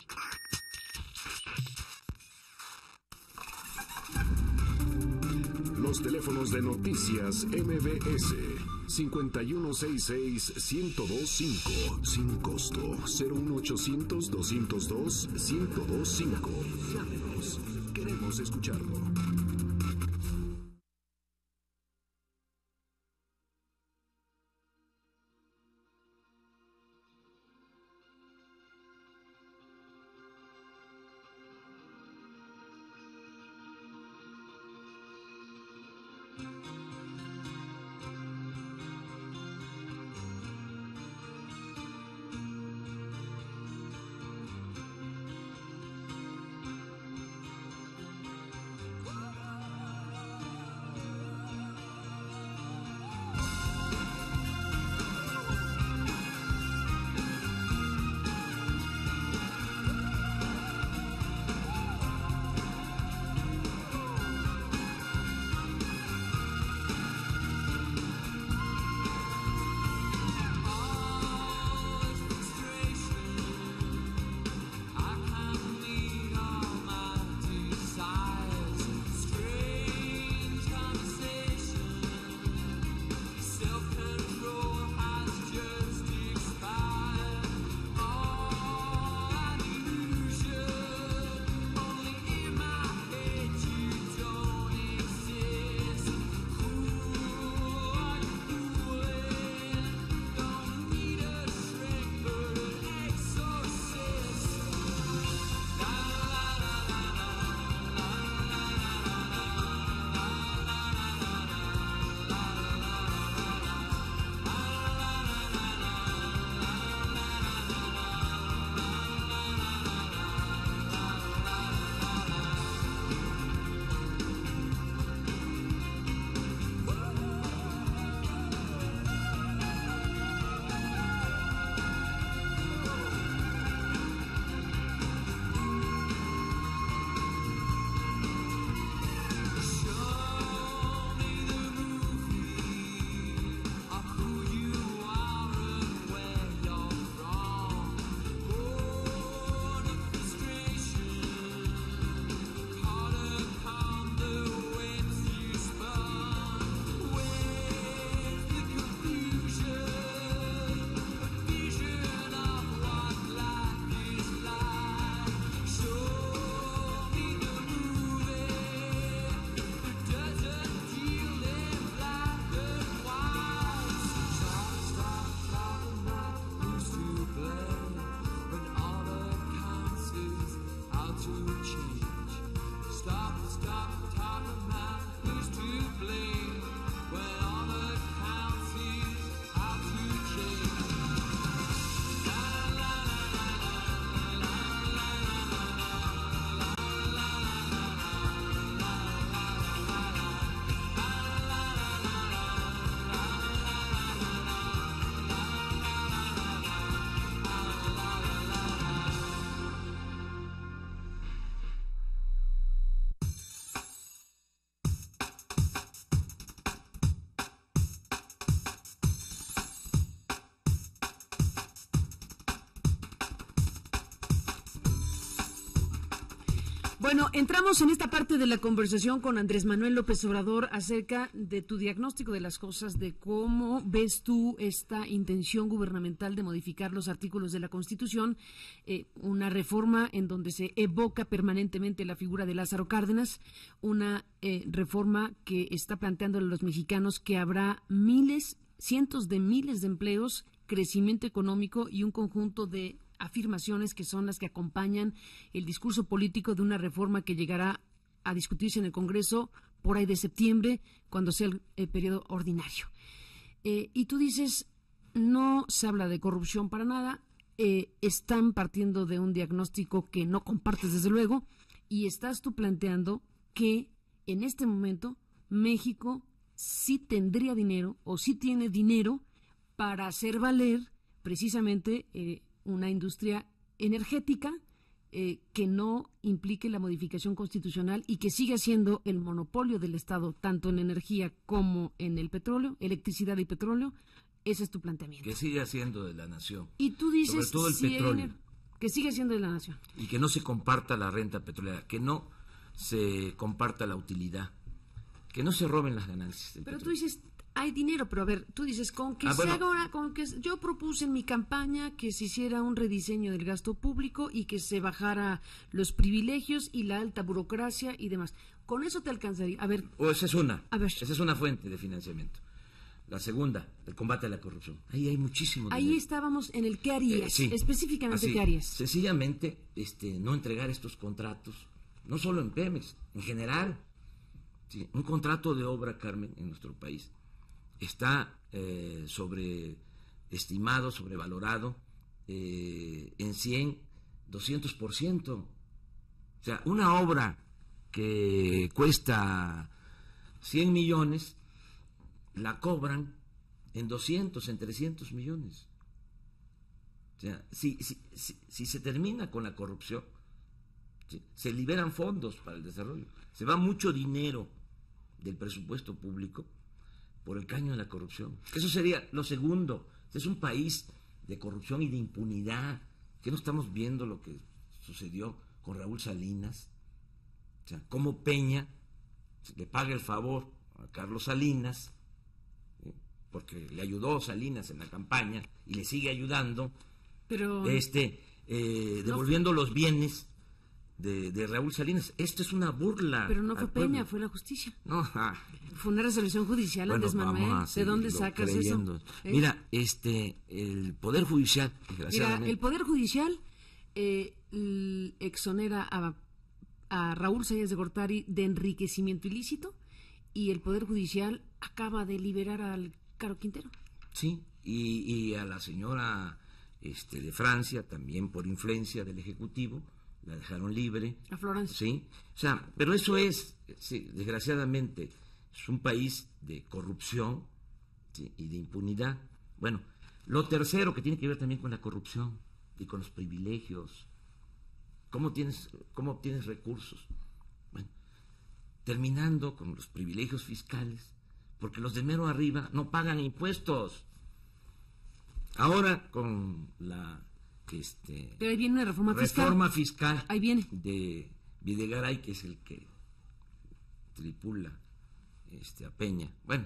Los teléfonos de noticias M B S cincuenta y uno sesenta y seis, ciento veinticinco, sin costo, cero uno ochocientos, doscientos dos, ciento veinticinco. Llámenos, queremos escucharlo. Bueno, entramos en esta parte de la conversación con Andrés Manuel López Obrador acerca de tu diagnóstico de las cosas, de cómo ves tú esta intención gubernamental de modificar los artículos de la Constitución, eh, una reforma en donde se evoca permanentemente la figura de Lázaro Cárdenas, una eh, reforma que está planteando a los mexicanos que habrá miles, cientos de miles de empleos, crecimiento económico y un conjunto de afirmaciones que son las que acompañan el discurso político de una reforma que llegará a discutirse en el Congreso por ahí de septiembre, cuando sea el, el periodo ordinario. Eh, y tú dices, no se habla de corrupción para nada, eh, están partiendo de un diagnóstico que no compartes desde luego, y estás tú planteando que en este momento México sí tendría dinero o sí tiene dinero para hacer valer precisamente eh, una industria energética eh, que no implique la modificación constitucional y que siga siendo el monopolio del Estado, tanto en energía como en el petróleo, electricidad y petróleo. Ese es tu planteamiento. Que siga siendo de la nación. Y tú dices, sobre todo el si petróleo. Dinero, que siga siendo de la nación. Y que no se comparta la renta petrolera, que no se comparta la utilidad, que no se roben las ganancias del Pero petróleo. tú dices, hay dinero, pero a ver, tú dices, con que Ah, se bueno. haga ahora, con que yo propuse en mi campaña que se hiciera un rediseño del gasto público y que se bajara los privilegios y la alta burocracia y demás. Con eso te alcanzaría. A ver, O esa es una, A ver. esa es una fuente de financiamiento. La segunda, el combate a la corrupción. Ahí hay muchísimo ahí dinero. estábamos en el qué harías, Eh, sí. específicamente Así, qué harías. Sencillamente, este, no entregar estos contratos, no solo en Pemex, en general. Sí, un contrato de obra, Carmen, en nuestro país está eh, sobreestimado, sobrevalorado eh, en cien, doscientos por ciento. O sea, una obra que cuesta cien millones, la cobran en doscientos, en trescientos millones. O sea, si, si, si, si se termina con la corrupción, ¿sí?, se liberan fondos para el desarrollo, se va mucho dinero del presupuesto público por el caño de la corrupción. Eso sería lo segundo. Este es un país de corrupción y de impunidad. ¿Que no estamos viendo lo que sucedió con Raúl Salinas? O sea, cómo Peña le paga el favor a Carlos Salinas, ¿eh?, porque le ayudó Salinas en la campaña y le sigue ayudando, Pero este eh, devolviendo no, los bienes De, de Raúl Salinas. Esto es una burla. Pero no fue al pueblo. Peña, fue la justicia. No, ah. Fue una resolución judicial, Bueno, Andrés Manuel. ¿De dónde sacas creyendo. eso? ¿Eh? Mira, este, el Poder Judicial, desgraciadamente. Mira, el Poder Judicial eh, exonera a, a Raúl Sáenz de Gortari de enriquecimiento ilícito y el Poder Judicial acaba de liberar al Caro Quintero. Sí, y, y a la señora este, de Francia, también por influencia del Ejecutivo, la dejaron libre. A Florence. Sí, o sea, pero eso es, sí, desgraciadamente, es un país de corrupción, ¿sí?, y de impunidad. Bueno, lo tercero que tiene que ver también con la corrupción y con los privilegios. ¿Cómo tienes, cómo obtienes recursos? Bueno, terminando con los privilegios fiscales, porque los de mero arriba no pagan impuestos. Ahora con la Este, Pero ahí viene una reforma fiscal. Reforma fiscal ahí viene. de Videgaray, que es el que tripula este, a Peña. Bueno,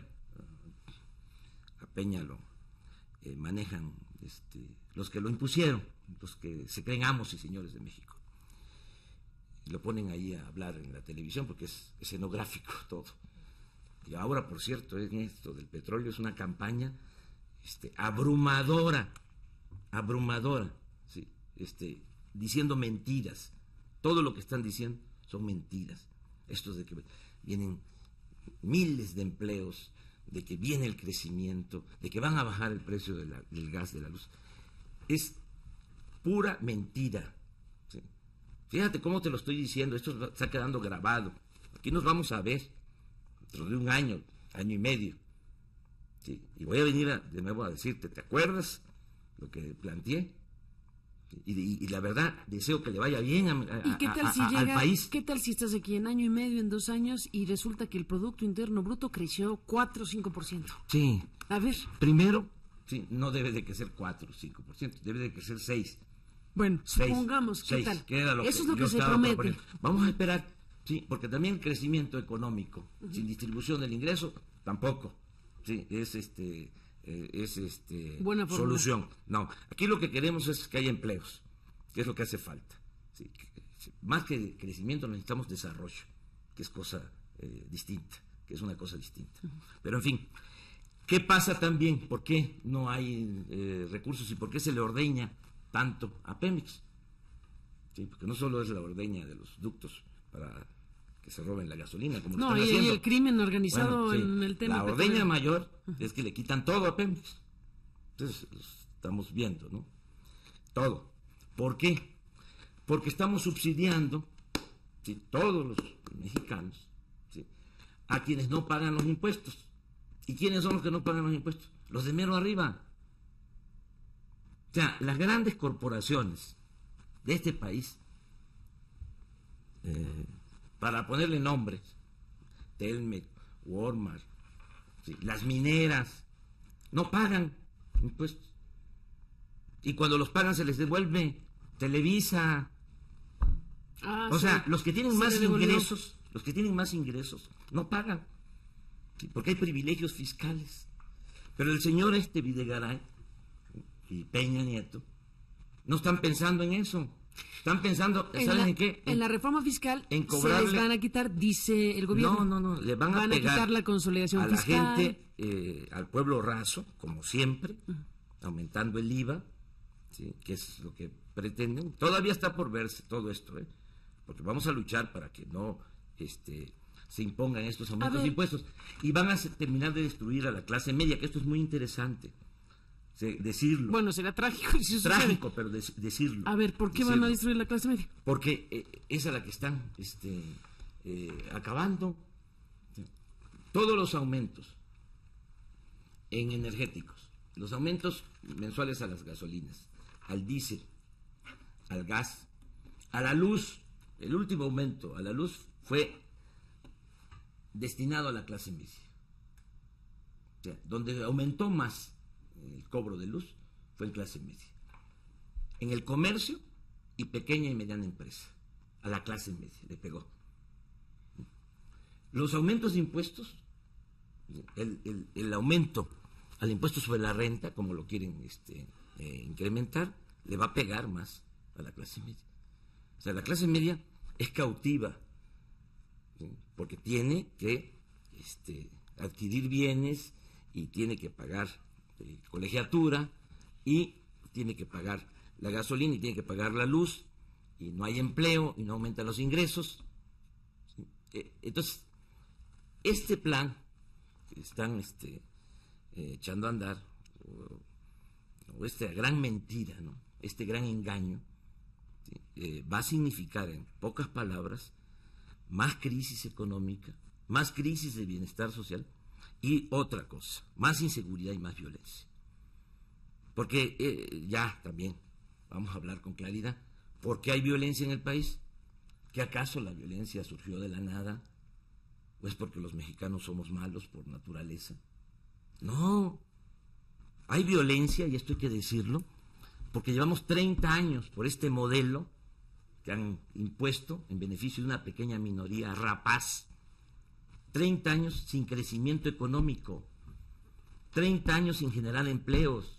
a Peña lo eh, manejan este, los que lo impusieron, los que se creen amos y señores de México. Lo ponen ahí a hablar en la televisión porque es escenográfico todo. Y ahora, por cierto, en esto del petróleo es una campaña este, abrumadora, abrumadora. Sí, este, diciendo mentiras. Todo lo que están diciendo son mentiras. Esto de que vienen miles de empleos, de que viene el crecimiento, de que van a bajar el precio de la, del gas, de la luz, es pura mentira. ¿Sí? Fíjate cómo te lo estoy diciendo, esto está quedando grabado. Aquí nos vamos a ver dentro de un año, año y medio. ¿Sí? Y voy a venir a, de nuevo a decirte, ¿te acuerdas lo que planteé? Y, y, y la verdad, deseo que le vaya bien a, a, ¿Y qué tal a, si a, llega, al país. ¿Qué tal si estás aquí en año y medio, en dos años, y resulta que el Producto Interno Bruto creció cuatro o cinco por ciento? Sí. A ver. Primero, sí, no debe de crecer cuatro o cinco por ciento, debe de crecer seis. Bueno, supongamos, ¿qué seis, tal? Que era lo Eso que es lo yo que se estaba promete. proponiendo. Vamos a esperar, sí, porque también el crecimiento económico, uh-huh, sin distribución del ingreso, tampoco, sí, es este, eh, es este Buena solución. No, aquí lo que queremos es que haya empleos, que es lo que hace falta. Sí, que, más que crecimiento necesitamos desarrollo, que es cosa eh, distinta, que es una cosa distinta. Uh-huh. Pero en fin, ¿qué pasa también? ¿Por qué no hay eh, recursos y por qué se le ordeña tanto a Pemex? Sí, porque no solo es la ordeña de los ductos para que se roben la gasolina, como no, lo están y haciendo. El crimen organizado, bueno, sí, en el tema. La ordeña petrolero mayor es que le quitan todo a Pemex. Entonces, estamos viendo, ¿no? Todo. ¿Por qué? Porque estamos subsidiando, ¿sí?, todos los mexicanos, ¿sí?, a quienes no pagan los impuestos. ¿Y quiénes son los que no pagan los impuestos? Los de mero arriba. O sea, las grandes corporaciones de este país, eh, para ponerle nombres, Telmex, Walmart, ¿sí?, las mineras, no pagan impuestos. Y cuando los pagan se les devuelve. Televisa. Ah, o sí. sea, los que tienen sí, más ingresos, los que tienen más ingresos, no pagan. Sí, porque hay privilegios fiscales. Pero el señor este Videgaray y Peña Nieto no están pensando en eso. Están pensando, ¿saben en, la, en qué? En, en la reforma fiscal en cobrarle, se les van a quitar, dice el gobierno. No, no, no, le van, van a, pegar a quitar la consolidación a fiscal. la gente, eh, al pueblo raso, como siempre, uh-huh, aumentando el I V A, ¿sí?, que es lo que pretenden. Todavía está por verse todo esto, ¿eh?, porque vamos a luchar para que no este, se impongan estos aumentos de impuestos. Y van a terminar de destruir a la clase media, que esto es muy interesante. Decirlo. Bueno, será trágico si eso Trágico, pero de, decirlo. A ver, ¿por qué decirlo. van a destruir la clase media? Porque eh, es a la que están este, eh, acabando. Todos los aumentos en energéticos, los aumentos mensuales a las gasolinas, al diésel, al gas, a la luz, el último aumento a la luz fue destinado a la clase media. O sea, donde aumentó más el cobro de luz fue en clase media. En el comercio y pequeña y mediana empresa, a la clase media le pegó. Los aumentos de impuestos, el, el, el aumento al impuesto sobre la renta, como lo quieren este, eh, incrementar, le va a pegar más a la clase media. O sea, la clase media es cautiva, ¿sí?, porque tiene que este, adquirir bienes y tiene que pagar eh, colegiatura y tiene que pagar la gasolina y tiene que pagar la luz y no hay empleo y no aumentan los ingresos. ¿Sí? Eh, entonces, este plan que están este, eh, echando a andar, o, o esta gran mentira, ¿no?, este gran engaño, ¿sí?, eh, va a significar, en pocas palabras, más crisis económica, más crisis de bienestar social y otra cosa, más inseguridad y más violencia. Porque eh, ya también vamos a hablar con claridad. ¿Por qué hay violencia en el país? ¿Que acaso la violencia surgió de la nada? ¿O es porque los mexicanos somos malos por naturaleza? No, hay violencia, y esto hay que decirlo, porque llevamos treinta años por este modelo que han impuesto en beneficio de una pequeña minoría rapaz. treinta años sin crecimiento económico, treinta años sin generar empleos.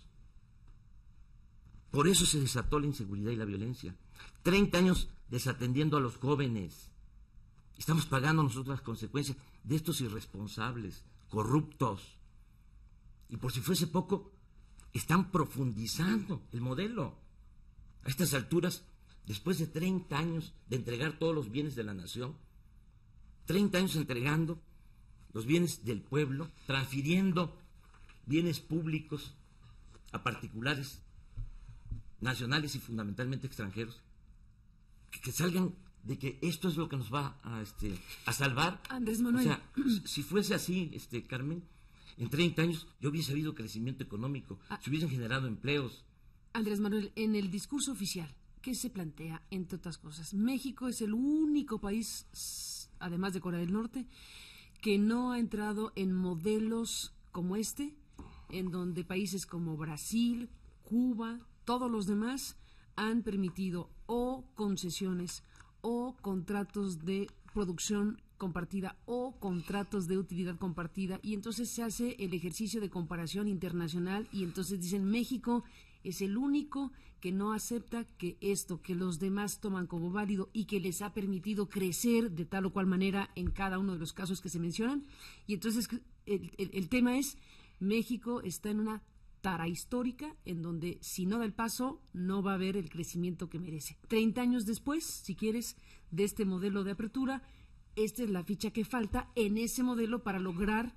Por eso se desató la inseguridad y la violencia. treinta años desatendiendo a los jóvenes. Estamos pagando nosotros las consecuencias de estos irresponsables, corruptos. Y por si fuese poco, están profundizando el modelo. A estas alturas, después de treinta años de entregar todos los bienes de la nación, treinta años entregando los bienes del pueblo, transfiriendo bienes públicos a particulares, nacionales y fundamentalmente extranjeros, que, que salgan de que esto es lo que nos va a, este, a salvar. Andrés Manuel. O sea, si fuese así, este, Carmen, en treinta años yo hubiese habido crecimiento económico, ah, se hubiesen generado empleos. Andrés Manuel, en el discurso oficial, ¿qué se plantea, entre otras cosas? México es el único país, además de Corea del Norte, que no ha entrado en modelos como este, en donde países como Brasil, Cuba, todos los demás han permitido o concesiones o contratos de producción compartida o contratos de utilidad compartida, y entonces se hace el ejercicio de comparación internacional y entonces dicen México es el único que no acepta que esto que los demás toman como válido y que les ha permitido crecer de tal o cual manera en cada uno de los casos que se mencionan. Y entonces el, el, el tema es, México está en una tara histórica en donde si no da el paso no va a haber el crecimiento que merece. Treinta años después, si quieres, de este modelo de apertura, esta es la ficha que falta en ese modelo para lograr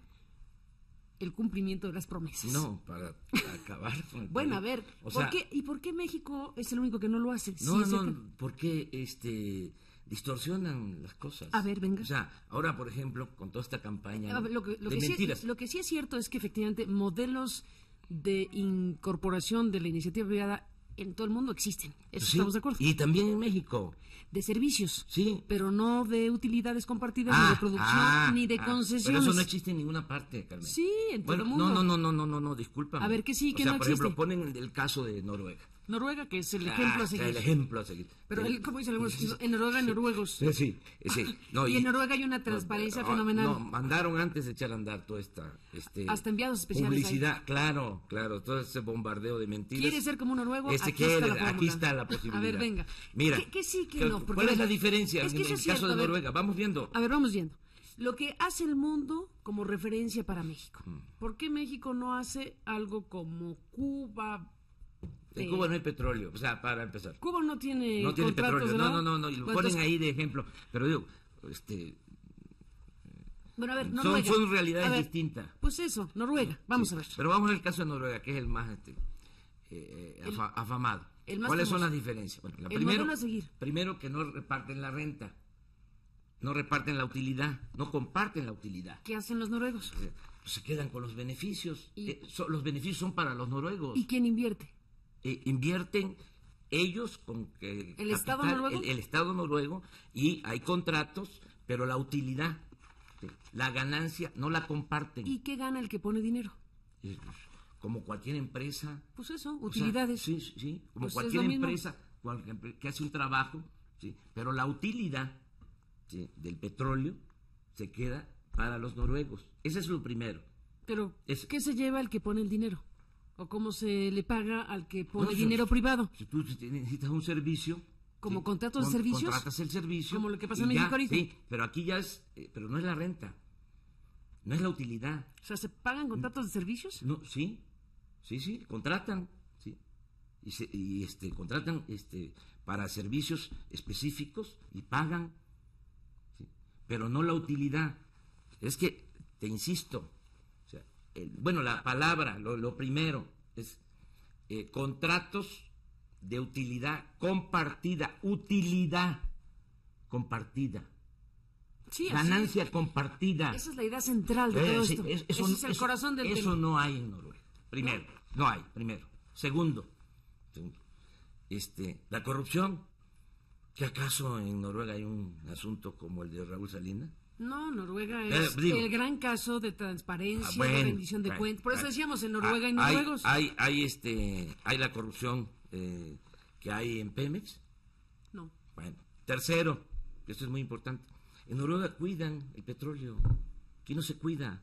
el cumplimiento de las promesas. No, para, para acabar con el Bueno, a ver, o ¿por sea, qué, ¿y por qué México es el único que no lo hace? No, Sí, no, que... porque este, distorsionan las cosas. A ver, venga. O sea, ahora, por ejemplo, con toda esta campaña a ver, lo que, lo de que mentiras. Sí, lo que sí es cierto es que efectivamente modelos de incorporación de la iniciativa privada en todo el mundo existen. Eso Sí, estamos de acuerdo. Y también en México. De servicios. Sí. Pero no de utilidades compartidas, Ah, ni de producción, ah, ni de ah, concesiones. Pero eso no existe en ninguna parte, Carmen. Sí, en todo Bueno, el mundo. No, no, no, no, no, no, discúlpame. A ver, que sí, que o sea, no por existe. ejemplo, ponen el caso de Noruega. Noruega, que es el Ah, ejemplo a seguir. El ejemplo a seguir. Pero Sí. él, como dicen algunos, en Noruega hay noruegos. Sí, sí, sí. No, y en Noruega hay una transparencia no, fenomenal. No, mandaron antes de echar a andar toda esta este, hasta enviados especiales. Publicidad, ahí. claro, claro, todo ese bombardeo de mentiras. ¿Quiere ser como un noruego? Este aquí, quiere, está la aquí está la posibilidad. A ver, venga. Mira, ¿Qué, qué sí, qué no? Porque, ¿cuál es la diferencia es que en el es caso cierto, de a ver, Noruega? Vamos viendo. A ver, vamos viendo. Lo que hace el mundo como referencia para México. ¿Por qué México no hace algo como Cuba? En Cuba no hay petróleo, o sea, para empezar. Cuba no tiene No tiene contratos petróleo, de no, nada. no, no, no, y lo Pues ponen entonces, ahí de ejemplo. Pero digo, este, bueno, a ver, son, Noruega. son realidades A ver, distintas. Pues eso, Noruega, vamos Sí, a ver. Pero vamos al caso de Noruega, que es el más este, eh, El- afa- afamado. el más ¿Cuáles son famoso. las diferencias? Bueno, la El primero, modelo a seguir. primero que no reparten la renta, no reparten la utilidad, no comparten la utilidad. ¿Qué hacen los noruegos? Eh, pues se quedan con los beneficios. Y- Eh, so- los beneficios son para los noruegos. ¿Y quién invierte? Eh, invierten ellos con que ¿El Estado noruego? El, el Estado noruego, y hay contratos, pero la utilidad, sí, la ganancia, no la comparten. ¿Y qué gana el que pone dinero? Eh, Como cualquier empresa. Pues eso, O sea, utilidades. sí, sí, sí, como Pues es cualquier lo mismo. empresa cualquier empre- que hace un trabajo, sí, pero la utilidad, sí, del petróleo se queda para los noruegos. Ese es lo primero. Pero, Es- ¿qué se lleva el que pone el dinero? ¿O cómo se le paga al que pone No, si- dinero privado? Si tú necesitas un servicio, ¿Como sí, contratos de con- servicios? Contratas el servicio. Como lo que pasa y en México ya, ahorita. Sí, pero aquí ya es, eh, pero no es la renta, no es la utilidad. O sea, ¿se pagan contratos de servicios? No, sí, sí, sí, contratan, sí, y, se- y, este contratan este para servicios específicos y pagan, sí, pero no la utilidad. Es que te insisto, o sea, el- bueno, la palabra, lo, lo primero es eh, contratos de utilidad compartida, utilidad compartida, Sí, así ganancia es. compartida. Esa es la idea central de Eh, todo sí, esto. es- Ese es el eso- corazón del Eso tema. no hay en Noruega. Primero, no hay, primero. Segundo, segundo, este, la corrupción. ¿Que acaso en Noruega hay un asunto como el de Raúl Salinas? No, Noruega Eh, es digo- el gran caso de transparencia, Ah, bueno, de rendición de bueno, cuentas. Por eso bueno. decíamos en Noruega hay Ah, hay, noruegos. hay, hay, este, hay la corrupción eh, que hay en Pemex. No. Bueno, tercero, esto es muy importante. En Noruega cuidan el petróleo. Aquí no se cuida.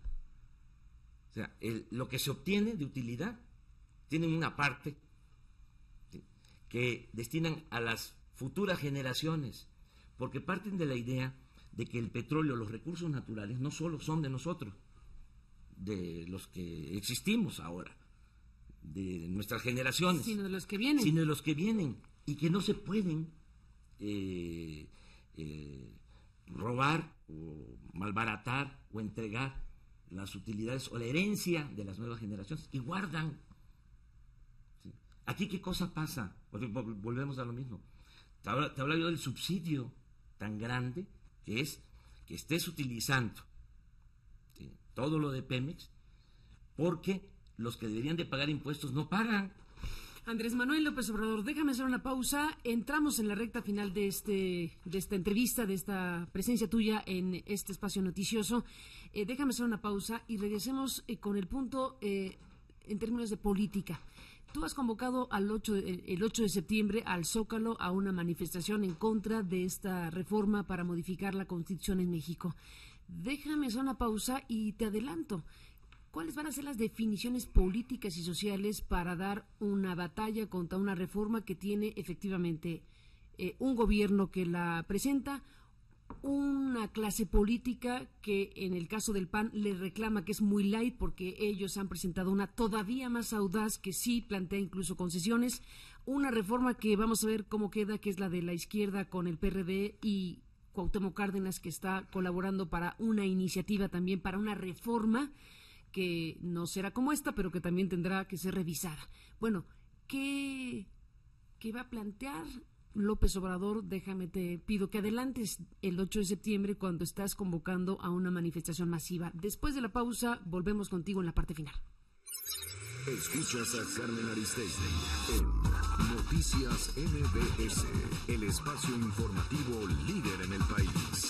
O sea, el- lo que se obtiene de utilidad, tienen una parte, ¿sí?, que destinan a las futuras generaciones, porque parten de la idea de que el petróleo, los recursos naturales, no solo son de nosotros, de los que existimos ahora, de nuestras generaciones, Sino de los que vienen. sino de los que vienen, y que no se pueden eh, eh, robar o malbaratar o entregar las utilidades o la herencia de las nuevas generaciones, y guardan. ¿Sí? Aquí, ¿qué cosa pasa? Porque vol- volvemos a lo mismo. Te habla, te habla yo del subsidio tan grande que es que estés utilizando, ¿sí?, todo lo de Pemex, porque los que deberían de pagar impuestos no pagan. Andrés Manuel López Obrador, déjame hacer una pausa. Entramos en la recta final de este de esta entrevista, de esta presencia tuya en este espacio noticioso. Eh, déjame hacer una pausa y regresemos eh, con el punto eh, en términos de política. Tú has convocado al ocho, el ocho de septiembre al Zócalo a una manifestación en contra de esta reforma para modificar la Constitución en México. Déjame hacer una pausa y te adelanto. ¿Cuáles van a ser las definiciones políticas y sociales para dar una batalla contra una reforma que tiene efectivamente eh, un gobierno que la presenta, una clase política que en el caso del P A N le reclama que es muy light porque ellos han presentado una todavía más audaz que sí plantea incluso concesiones, una reforma que vamos a ver cómo queda, que es la de la izquierda con el P R D y Cuauhtémoc Cárdenas, que está colaborando para una iniciativa también, para una reforma que no será como esta, pero que también tendrá que ser revisada. Bueno, ¿qué, qué va a plantear López Obrador? Déjame, te pido que adelantes el ocho de septiembre cuando estás convocando a una manifestación masiva. Después de la pausa, volvemos contigo en la parte final. Escuchas a Carmen Aristegui en Noticias M B S, el espacio informativo líder en el país.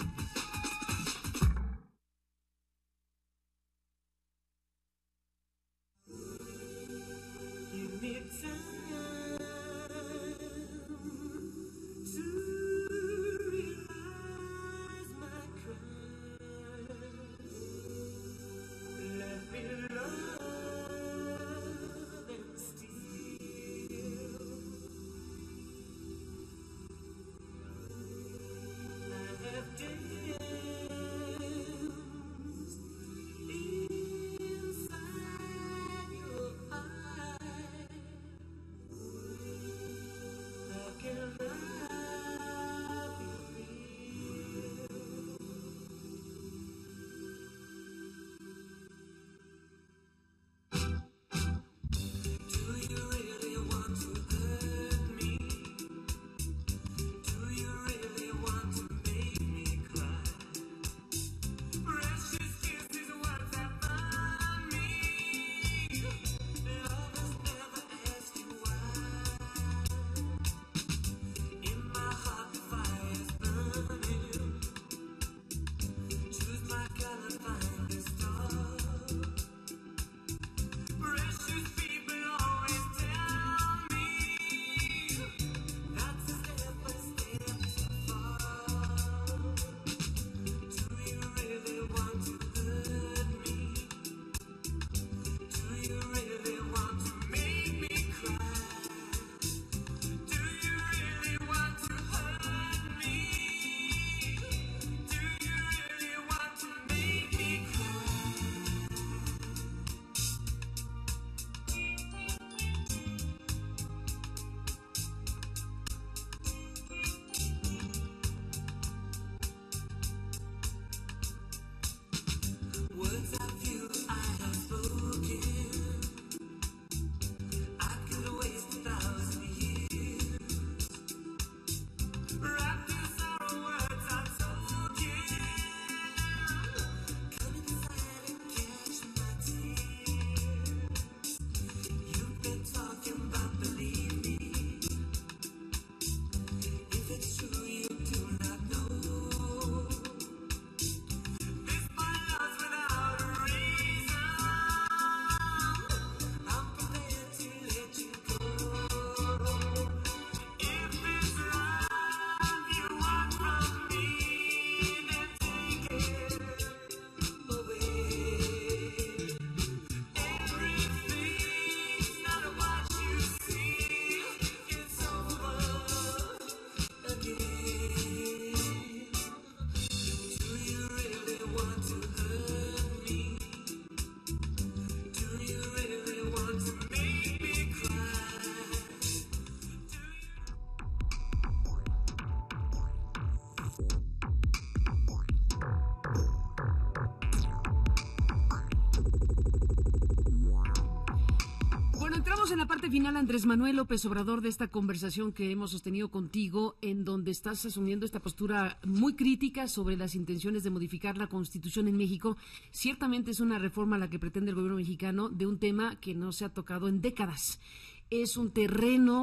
Entramos en la parte final, Andrés Manuel López Obrador, de esta conversación que hemos sostenido contigo, en donde estás asumiendo esta postura muy crítica sobre las intenciones de modificar la Constitución en México. Ciertamente es una reforma la que pretende el gobierno mexicano de un tema que no se ha tocado en décadas. Es un terreno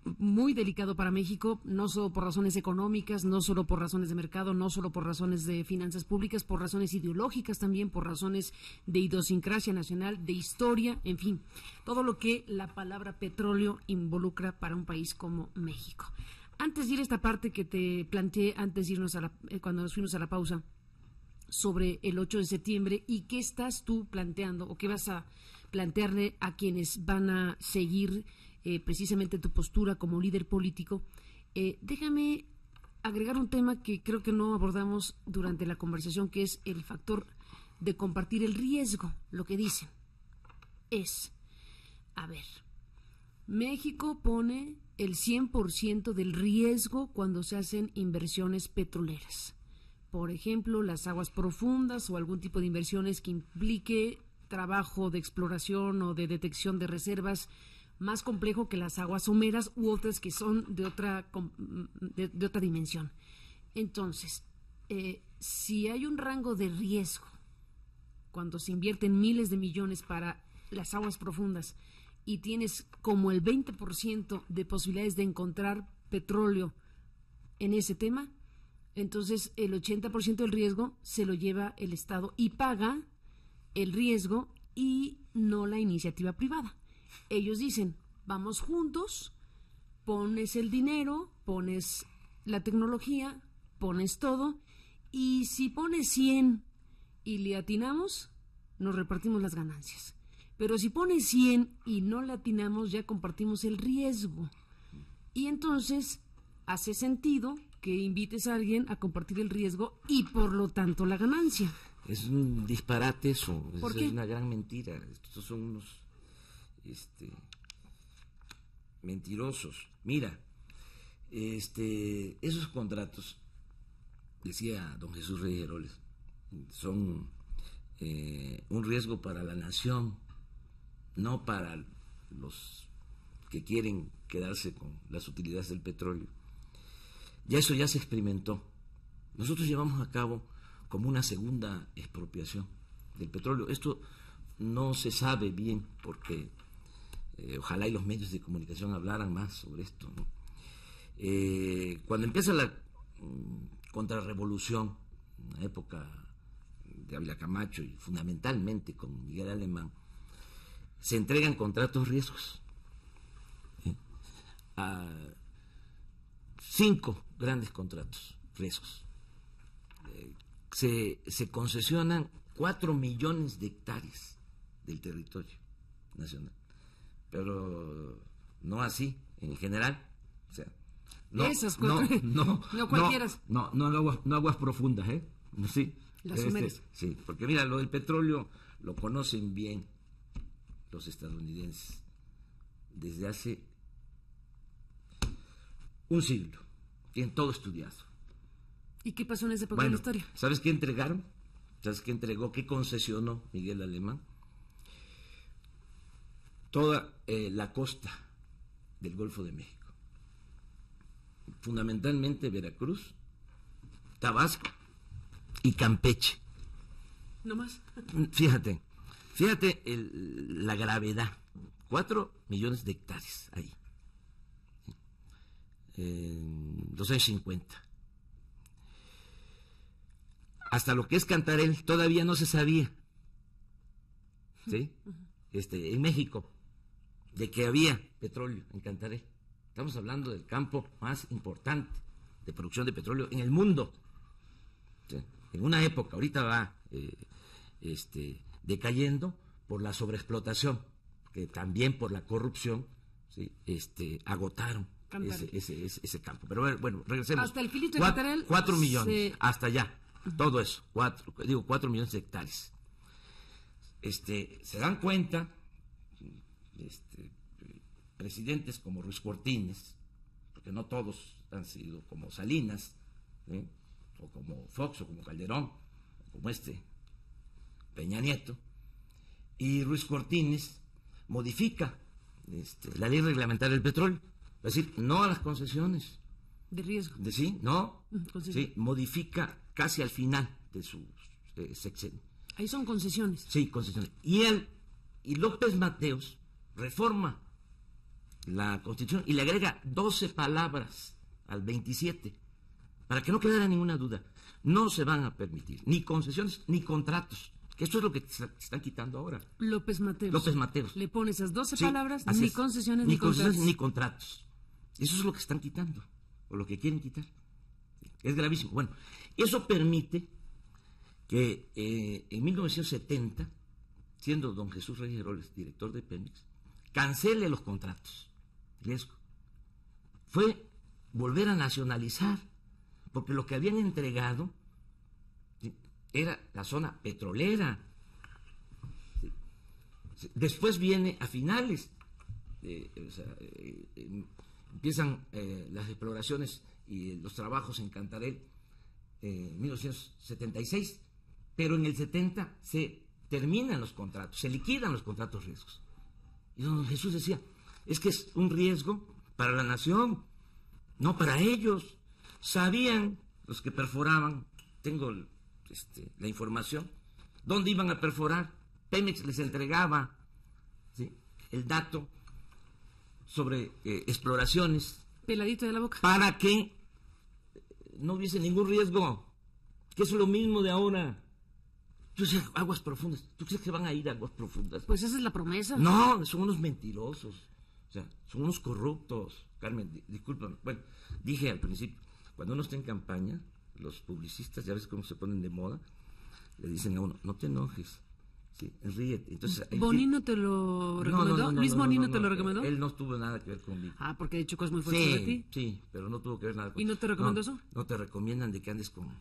muy delicado para México, no solo por razones económicas, no solo por razones de mercado, no solo por razones de finanzas públicas, por razones ideológicas también, por razones de idiosincrasia nacional, de historia, en fin, todo lo que la palabra petróleo involucra para un país como México. Antes de ir a esta parte que te planteé, antes de irnos a la, eh, cuando nos fuimos a la pausa, sobre el ocho de septiembre, y qué estás tú planteando o qué vas a plantearle a quienes van a seguir eh, precisamente tu postura como líder político, eh, déjame agregar un tema que creo que no abordamos durante la conversación, que es el factor de compartir el riesgo. Lo que dicen es, a ver, México pone el cien por ciento del riesgo cuando se hacen inversiones petroleras. Por ejemplo, las aguas profundas o algún tipo de inversiones que implique trabajo de exploración o de detección de reservas más complejo que las aguas someras u otras que son de otra, de, de otra dimensión. Entonces, eh, si hay un rango de riesgo cuando se invierten miles de millones para las aguas profundas y tienes como el veinte por ciento de posibilidades de encontrar petróleo en ese tema, entonces el ochenta por ciento del riesgo se lo lleva el Estado y paga el riesgo y no la iniciativa privada. Ellos dicen, vamos juntos, pones el dinero, pones la tecnología, pones todo, y si pones cien y le atinamos, nos repartimos las ganancias. Pero si pones cien y no le atinamos, ya compartimos el riesgo. Y entonces hace sentido que invites a alguien a compartir el riesgo y por lo tanto la ganancia. Es un disparate eso, ¿Por es, qué? es una gran mentira. Estos son unos este, mentirosos. Mira, este, esos contratos, decía don Jesús Reyes Heroles, son eh, un riesgo para la nación, no para los que quieren quedarse con las utilidades del petróleo. Ya eso ya se experimentó. Nosotros llevamos a cabo como una segunda expropiación del petróleo. Esto no se sabe bien porque eh, ojalá y los medios de comunicación hablaran más sobre esto, ¿no? Eh, cuando empieza la um, contrarrevolución, en la época de Ávila Camacho y fundamentalmente con Miguel Alemán, se entregan contratos riesgos ¿eh? a cinco grandes contratos riesgos. Eh, se, se concesionan cuatro millones de hectáreas del territorio nacional, pero no así en general, o sea, no, esas no, cuatro, no, no cualquiera, no, no, no, aguas, no aguas profundas, ¿eh? Sí, las este, someras. sí, porque mira, lo del petróleo lo conocen bien los estadounidenses desde hace un siglo, tienen todo estudiado. ¿Y qué pasó en esa época Bueno, de la historia? ¿sabes qué entregaron? ¿Sabes qué entregó? ¿Qué concesionó Miguel Alemán? Toda eh, la costa del Golfo de México, fundamentalmente Veracruz, Tabasco y Campeche. ¿No más? Fíjate, fíjate el, la gravedad. Cuatro millones de hectáreas ahí. En los años cincuenta. Hasta lo que es Cantarell todavía no se sabía. ¿Sí? Este, en México, de que había petróleo en Cantarell. Estamos hablando del campo más importante de producción de petróleo en el mundo. ¿Sí? En una época, ahorita va eh, este, decayendo por la sobreexplotación, que también por la corrupción, ¿sí? este, agotaron ese, ese, ese, ese campo. Pero bueno, regresemos. Hasta el filtro de Cuat, Cantarell. Cuatro millones, se... hasta allá. Uh-huh. Todo eso, cuatro, digo, cuatro millones de hectáreas. Este, se dan cuenta, este, presidentes como Ruiz Cortines, porque no todos han sido como Salinas, ¿sí? o como Fox, o como Calderón, o como este Peña Nieto, y Ruiz Cortines modifica este, la ley reglamentaria del petróleo, es decir, no a las concesiones de riesgo. De, sí, no, Concesión. sí, modifica casi al final de su eh, sexenio. Ahí son concesiones. Sí, concesiones. Y él, y López Mateos reforma la Constitución y le agrega doce palabras al veintisiete, para que no quedara ninguna duda. No se van a permitir ni concesiones ni contratos, que esto es lo que se están quitando ahora. López Mateos. López Mateos. Le pones esas doce Sí, palabras, así ni es. concesiones ni ni concesiones contratos. ni contratos. Eso es lo que están quitando, o lo que quieren quitar. Es gravísimo. Bueno, eso permite que eh, en mil novecientos setenta, siendo don Jesús Reyes Heroles director de Pemex, cancele los contratos. Riesgo. Fue volver a nacionalizar, porque lo que habían entregado, ¿sí?, era la zona petrolera. ¿Sí? Después viene a finales, eh, o sea, eh, eh, empiezan eh, las exploraciones y los trabajos en Cantarell eh, en mil novecientos setenta y seis, pero en el setenta se terminan los contratos, se liquidan los contratos riesgos. Y don Jesús decía, es que es un riesgo para la nación, no para ellos. Sabían los que perforaban, tengo este, la información, dónde iban a perforar. Pemex les entregaba, ¿sí?, el dato sobre eh, exploraciones. Peladito de la boca. Para que no hubiese ningún riesgo, que es lo mismo de ahora. Tú dices, aguas profundas. ¿Tú crees que van a ir a aguas profundas? Pues esa es la promesa. No, son unos mentirosos. O sea, son unos corruptos. Carmen, di discúlpame. Bueno, dije al principio, cuando uno está en campaña, los publicistas, ya ves cómo se ponen de moda, le dicen a uno, no te enojes, sí, ríete. Entonces, ¿Bonino te lo recomendó? No, no, no, ¿Luis no, no, Bonino no, no, te lo recomendó? Él no tuvo nada que ver conmigo. Ah, porque ha dicho cosas muy fuertes Sí, de ti. sí, pero no tuvo que ver nada con... ¿Y no te recomendó no, eso? No te recomiendan de que andes con...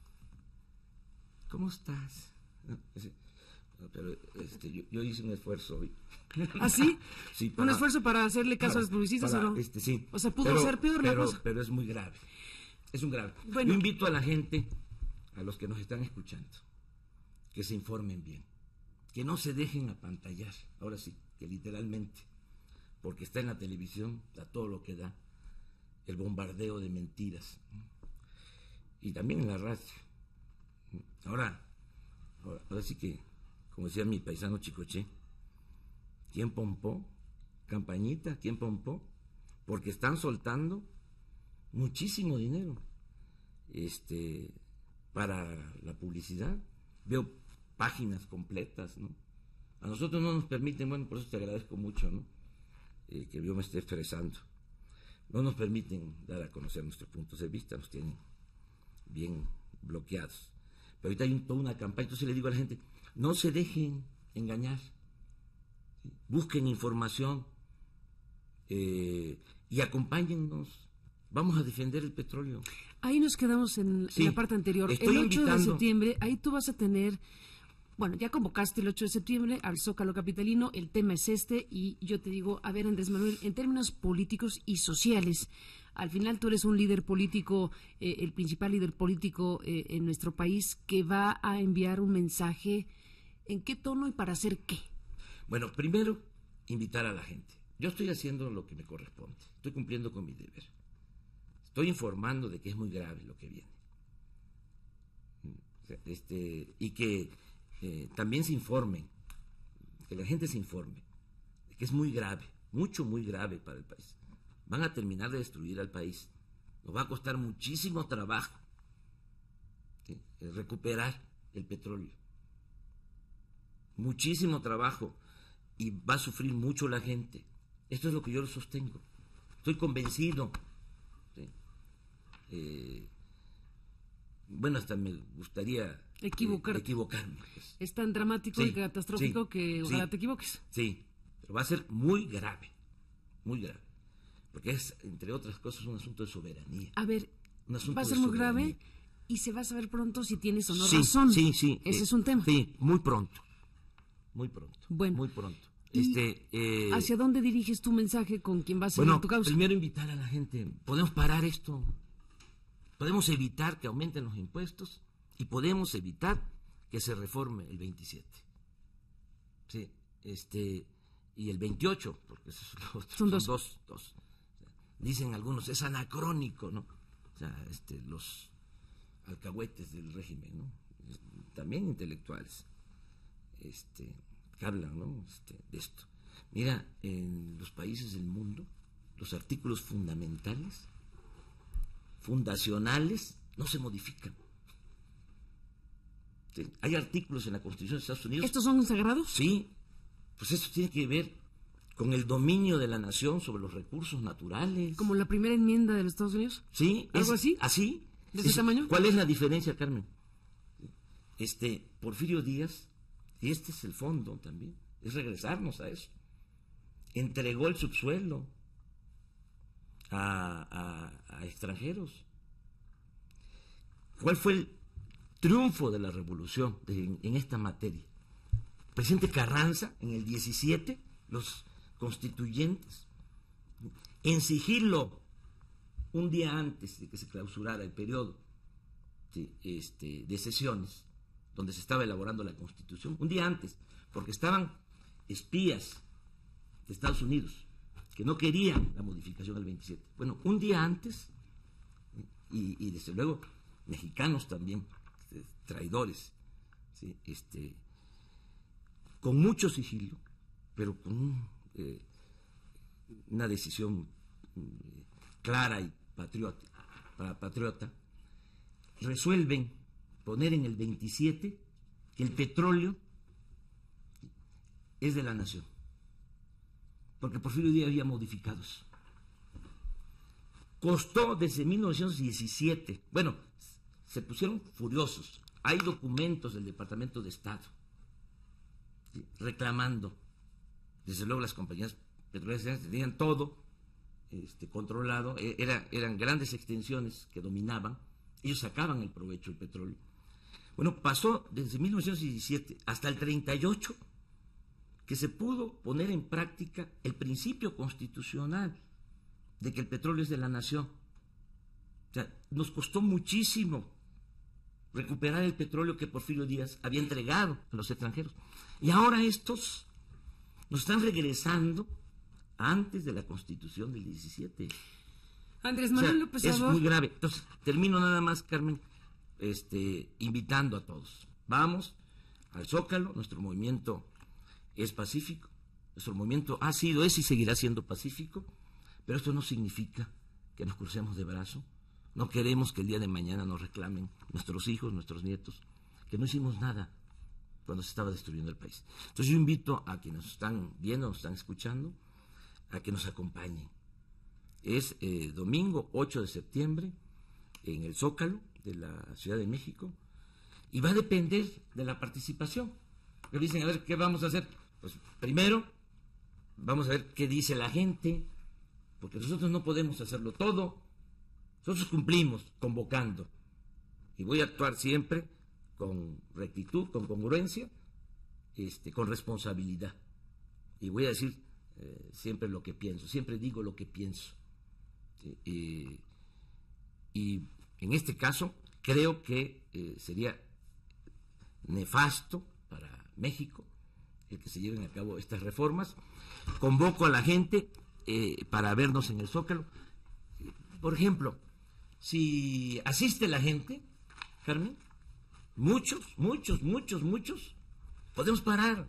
¿Cómo estás? No, ese, no, pero este, yo, yo hice un esfuerzo hoy. ¿Ah, sí? Sí, ¿Un esfuerzo para hacerle caso para, a los publicistas para, o no? Este, sí. O sea, pudo pero, ser peor pero, la cosa. Pero es muy grave. Es un grave. Bueno. Yo invito a la gente, a los que nos están escuchando, que se informen bien, que no se dejen apantallar, ahora sí, que literalmente, porque está en la televisión, a todo lo que da, el bombardeo de mentiras, y también en la radio. Ahora, ahora, ahora sí que, como decía mi paisano Chicoche, ¿quién pompó? Campañita, ¿quién pompó? Porque están soltando muchísimo dinero este, para la publicidad. Veo páginas completas, ¿no? A nosotros no nos permiten, bueno, por eso te agradezco mucho, ¿no?, eh, que yo me esté expresando. No nos permiten dar a conocer nuestros puntos de vista, nos tienen bien bloqueados. Pero ahorita hay un, toda una campaña, entonces le digo a la gente, no se dejen engañar, ¿sí?, busquen información eh, y acompáñennos. Vamos a defender el petróleo. Ahí nos quedamos en, Sí, en la parte anterior. El estoy ocho de invitando- septiembre, ahí tú vas a tener, bueno, ya convocaste el ocho de septiembre al Zócalo Capitalino, el tema es este, y yo te digo, a ver, Andrés Manuel, en términos políticos y sociales, al final tú eres un líder político, eh, el principal líder político eh, en nuestro país, que va a enviar un mensaje, ¿en qué tono y para hacer qué? Bueno, primero, invitar a la gente. Yo estoy haciendo lo que me corresponde, estoy cumpliendo con mi deber. Estoy informando de que es muy grave lo que viene. O sea, este, y que eh, también se informen, que la gente se informe, de que es muy grave, mucho, muy grave para el país. Van a terminar de destruir al país. Nos va a costar muchísimo trabajo, ¿sí?, recuperar el petróleo. Muchísimo trabajo. Y va a sufrir mucho la gente. Esto es lo que yo lo sostengo. Estoy convencido. ¿Sí? Eh, bueno, hasta me gustaría Equivocarte. eh, equivocarme. Pues. Es tan dramático Sí, y catastrófico sí, que ojalá sí, te equivoques. Sí, pero va a ser muy grave, muy grave. Porque es, entre otras cosas, un asunto de soberanía. A ver, Un asunto va a de ser muy soberanía. grave y se va a saber pronto si tienes o no Sí, razón. sí, sí. Ese eh, es un tema. Sí, muy pronto. Muy pronto. Bueno. Muy pronto. ¿Y Este, eh, ¿Hacia dónde diriges tu mensaje con quien va a ser bueno, tu causa? primero invitar a la gente. Podemos parar esto. Podemos evitar que aumenten los impuestos y podemos evitar que se reforme el veintisiete. Sí, este, y el veintiocho, porque esos son, los, Son dos. dos, dos. O sea, dicen algunos, es anacrónico, ¿no? O sea, este, los alcahuetes del régimen, ¿no? También intelectuales, este, que hablan, ¿no?, este, de esto. Mira, en los países del mundo, los artículos fundamentales, fundacionales, no se modifican. Sí, hay artículos en la Constitución de Estados Unidos. ¿Estos son sagrados? Sí, pues eso tiene que ver con el dominio de la nación sobre los recursos naturales. ¿Como la primera enmienda de los Estados Unidos? Sí. ¿Algo es, así? ¿Así? ¿De ese es, tamaño? ¿Cuál es la diferencia, Carmen? Este, Porfirio Díaz, y este es el fondo también, es regresarnos a eso. Entregó el subsuelo a, a, a extranjeros. ¿Cuál fue el triunfo de la revolución de, en, en esta materia? Presidente Carranza, en el diecisiete, los constituyentes, en sigilo, un día antes de que se clausurara el periodo de, este, de sesiones, donde se estaba elaborando la Constitución, un día antes, porque estaban espías de Estados Unidos que no querían la modificación del veintisiete. Bueno, un día antes, y, y desde luego mexicanos también, traidores, ¿sí? este, con mucho sigilo, pero con un, eh, una decisión eh, clara y patriota, para patriota, resuelven poner en el veintisiete que el petróleo es de la nación, porque Porfirio Díaz había modificado eso. Costó desde mil novecientos diecisiete, bueno, se pusieron furiosos. Hay documentos del Departamento de Estado, ¿sí? reclamando. Desde luego las compañías petroleras tenían todo este, controlado, era, eran grandes extensiones que dominaban, ellos sacaban el provecho del petróleo. Bueno, pasó desde mil novecientos diecisiete hasta el treinta y ocho que se pudo poner en práctica el principio constitucional de que el petróleo es de la nación. O sea, nos costó muchísimo recuperar el petróleo que Porfirio Díaz había entregado a los extranjeros. Y ahora estos nos están regresando antes de la Constitución del diecisiete. Andrés Manuel o sea, López es Obrador. muy grave. Entonces, termino nada más, Carmen, este, invitando a todos. Vamos al Zócalo, nuestro movimiento es pacífico, nuestro movimiento ha sido, es y seguirá siendo pacífico, pero esto no significa que nos crucemos de brazo. No queremos que el día de mañana nos reclamen nuestros hijos, nuestros nietos, que no hicimos nada cuando se estaba destruyendo el país. Entonces yo invito a quienes nos están viendo, nos están escuchando, a que nos acompañen. Es eh, domingo ocho de septiembre en el Zócalo de la Ciudad de México y va a depender de la participación. Me dicen, a ver, ¿qué vamos a hacer? Pues primero vamos a ver qué dice la gente, porque nosotros no podemos hacerlo todo. Nosotros cumplimos convocando y voy a actuar siempre con rectitud, con congruencia, este, con responsabilidad. Y voy a decir eh, siempre lo que pienso, siempre digo lo que pienso. Eh, y en este caso creo que eh, sería nefasto para México el que se lleven a cabo estas reformas. Convoco a la gente eh, para vernos en el Zócalo. Por ejemplo, si asiste la gente, Carmen, muchos, muchos, muchos, muchos, podemos parar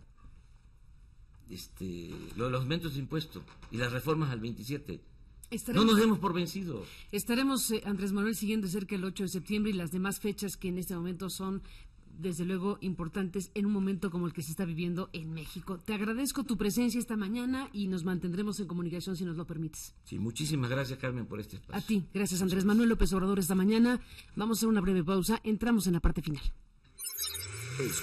este, los aumentos de impuestos y las reformas al veintisiete. Estaremos, no nos demos por vencidos. Estaremos, eh, Andrés Manuel, siguiendo de cerca el ocho de septiembre y las demás fechas que en este momento son, desde luego, importantes en un momento como el que se está viviendo en México. Te agradezco tu presencia esta mañana y nos mantendremos en comunicación si nos lo permites. Sí, muchísimas gracias, Carmen, por este espacio. A ti, gracias, Andrés Manuel López Obrador, esta mañana. Vamos a hacer una breve pausa, entramos en la parte final.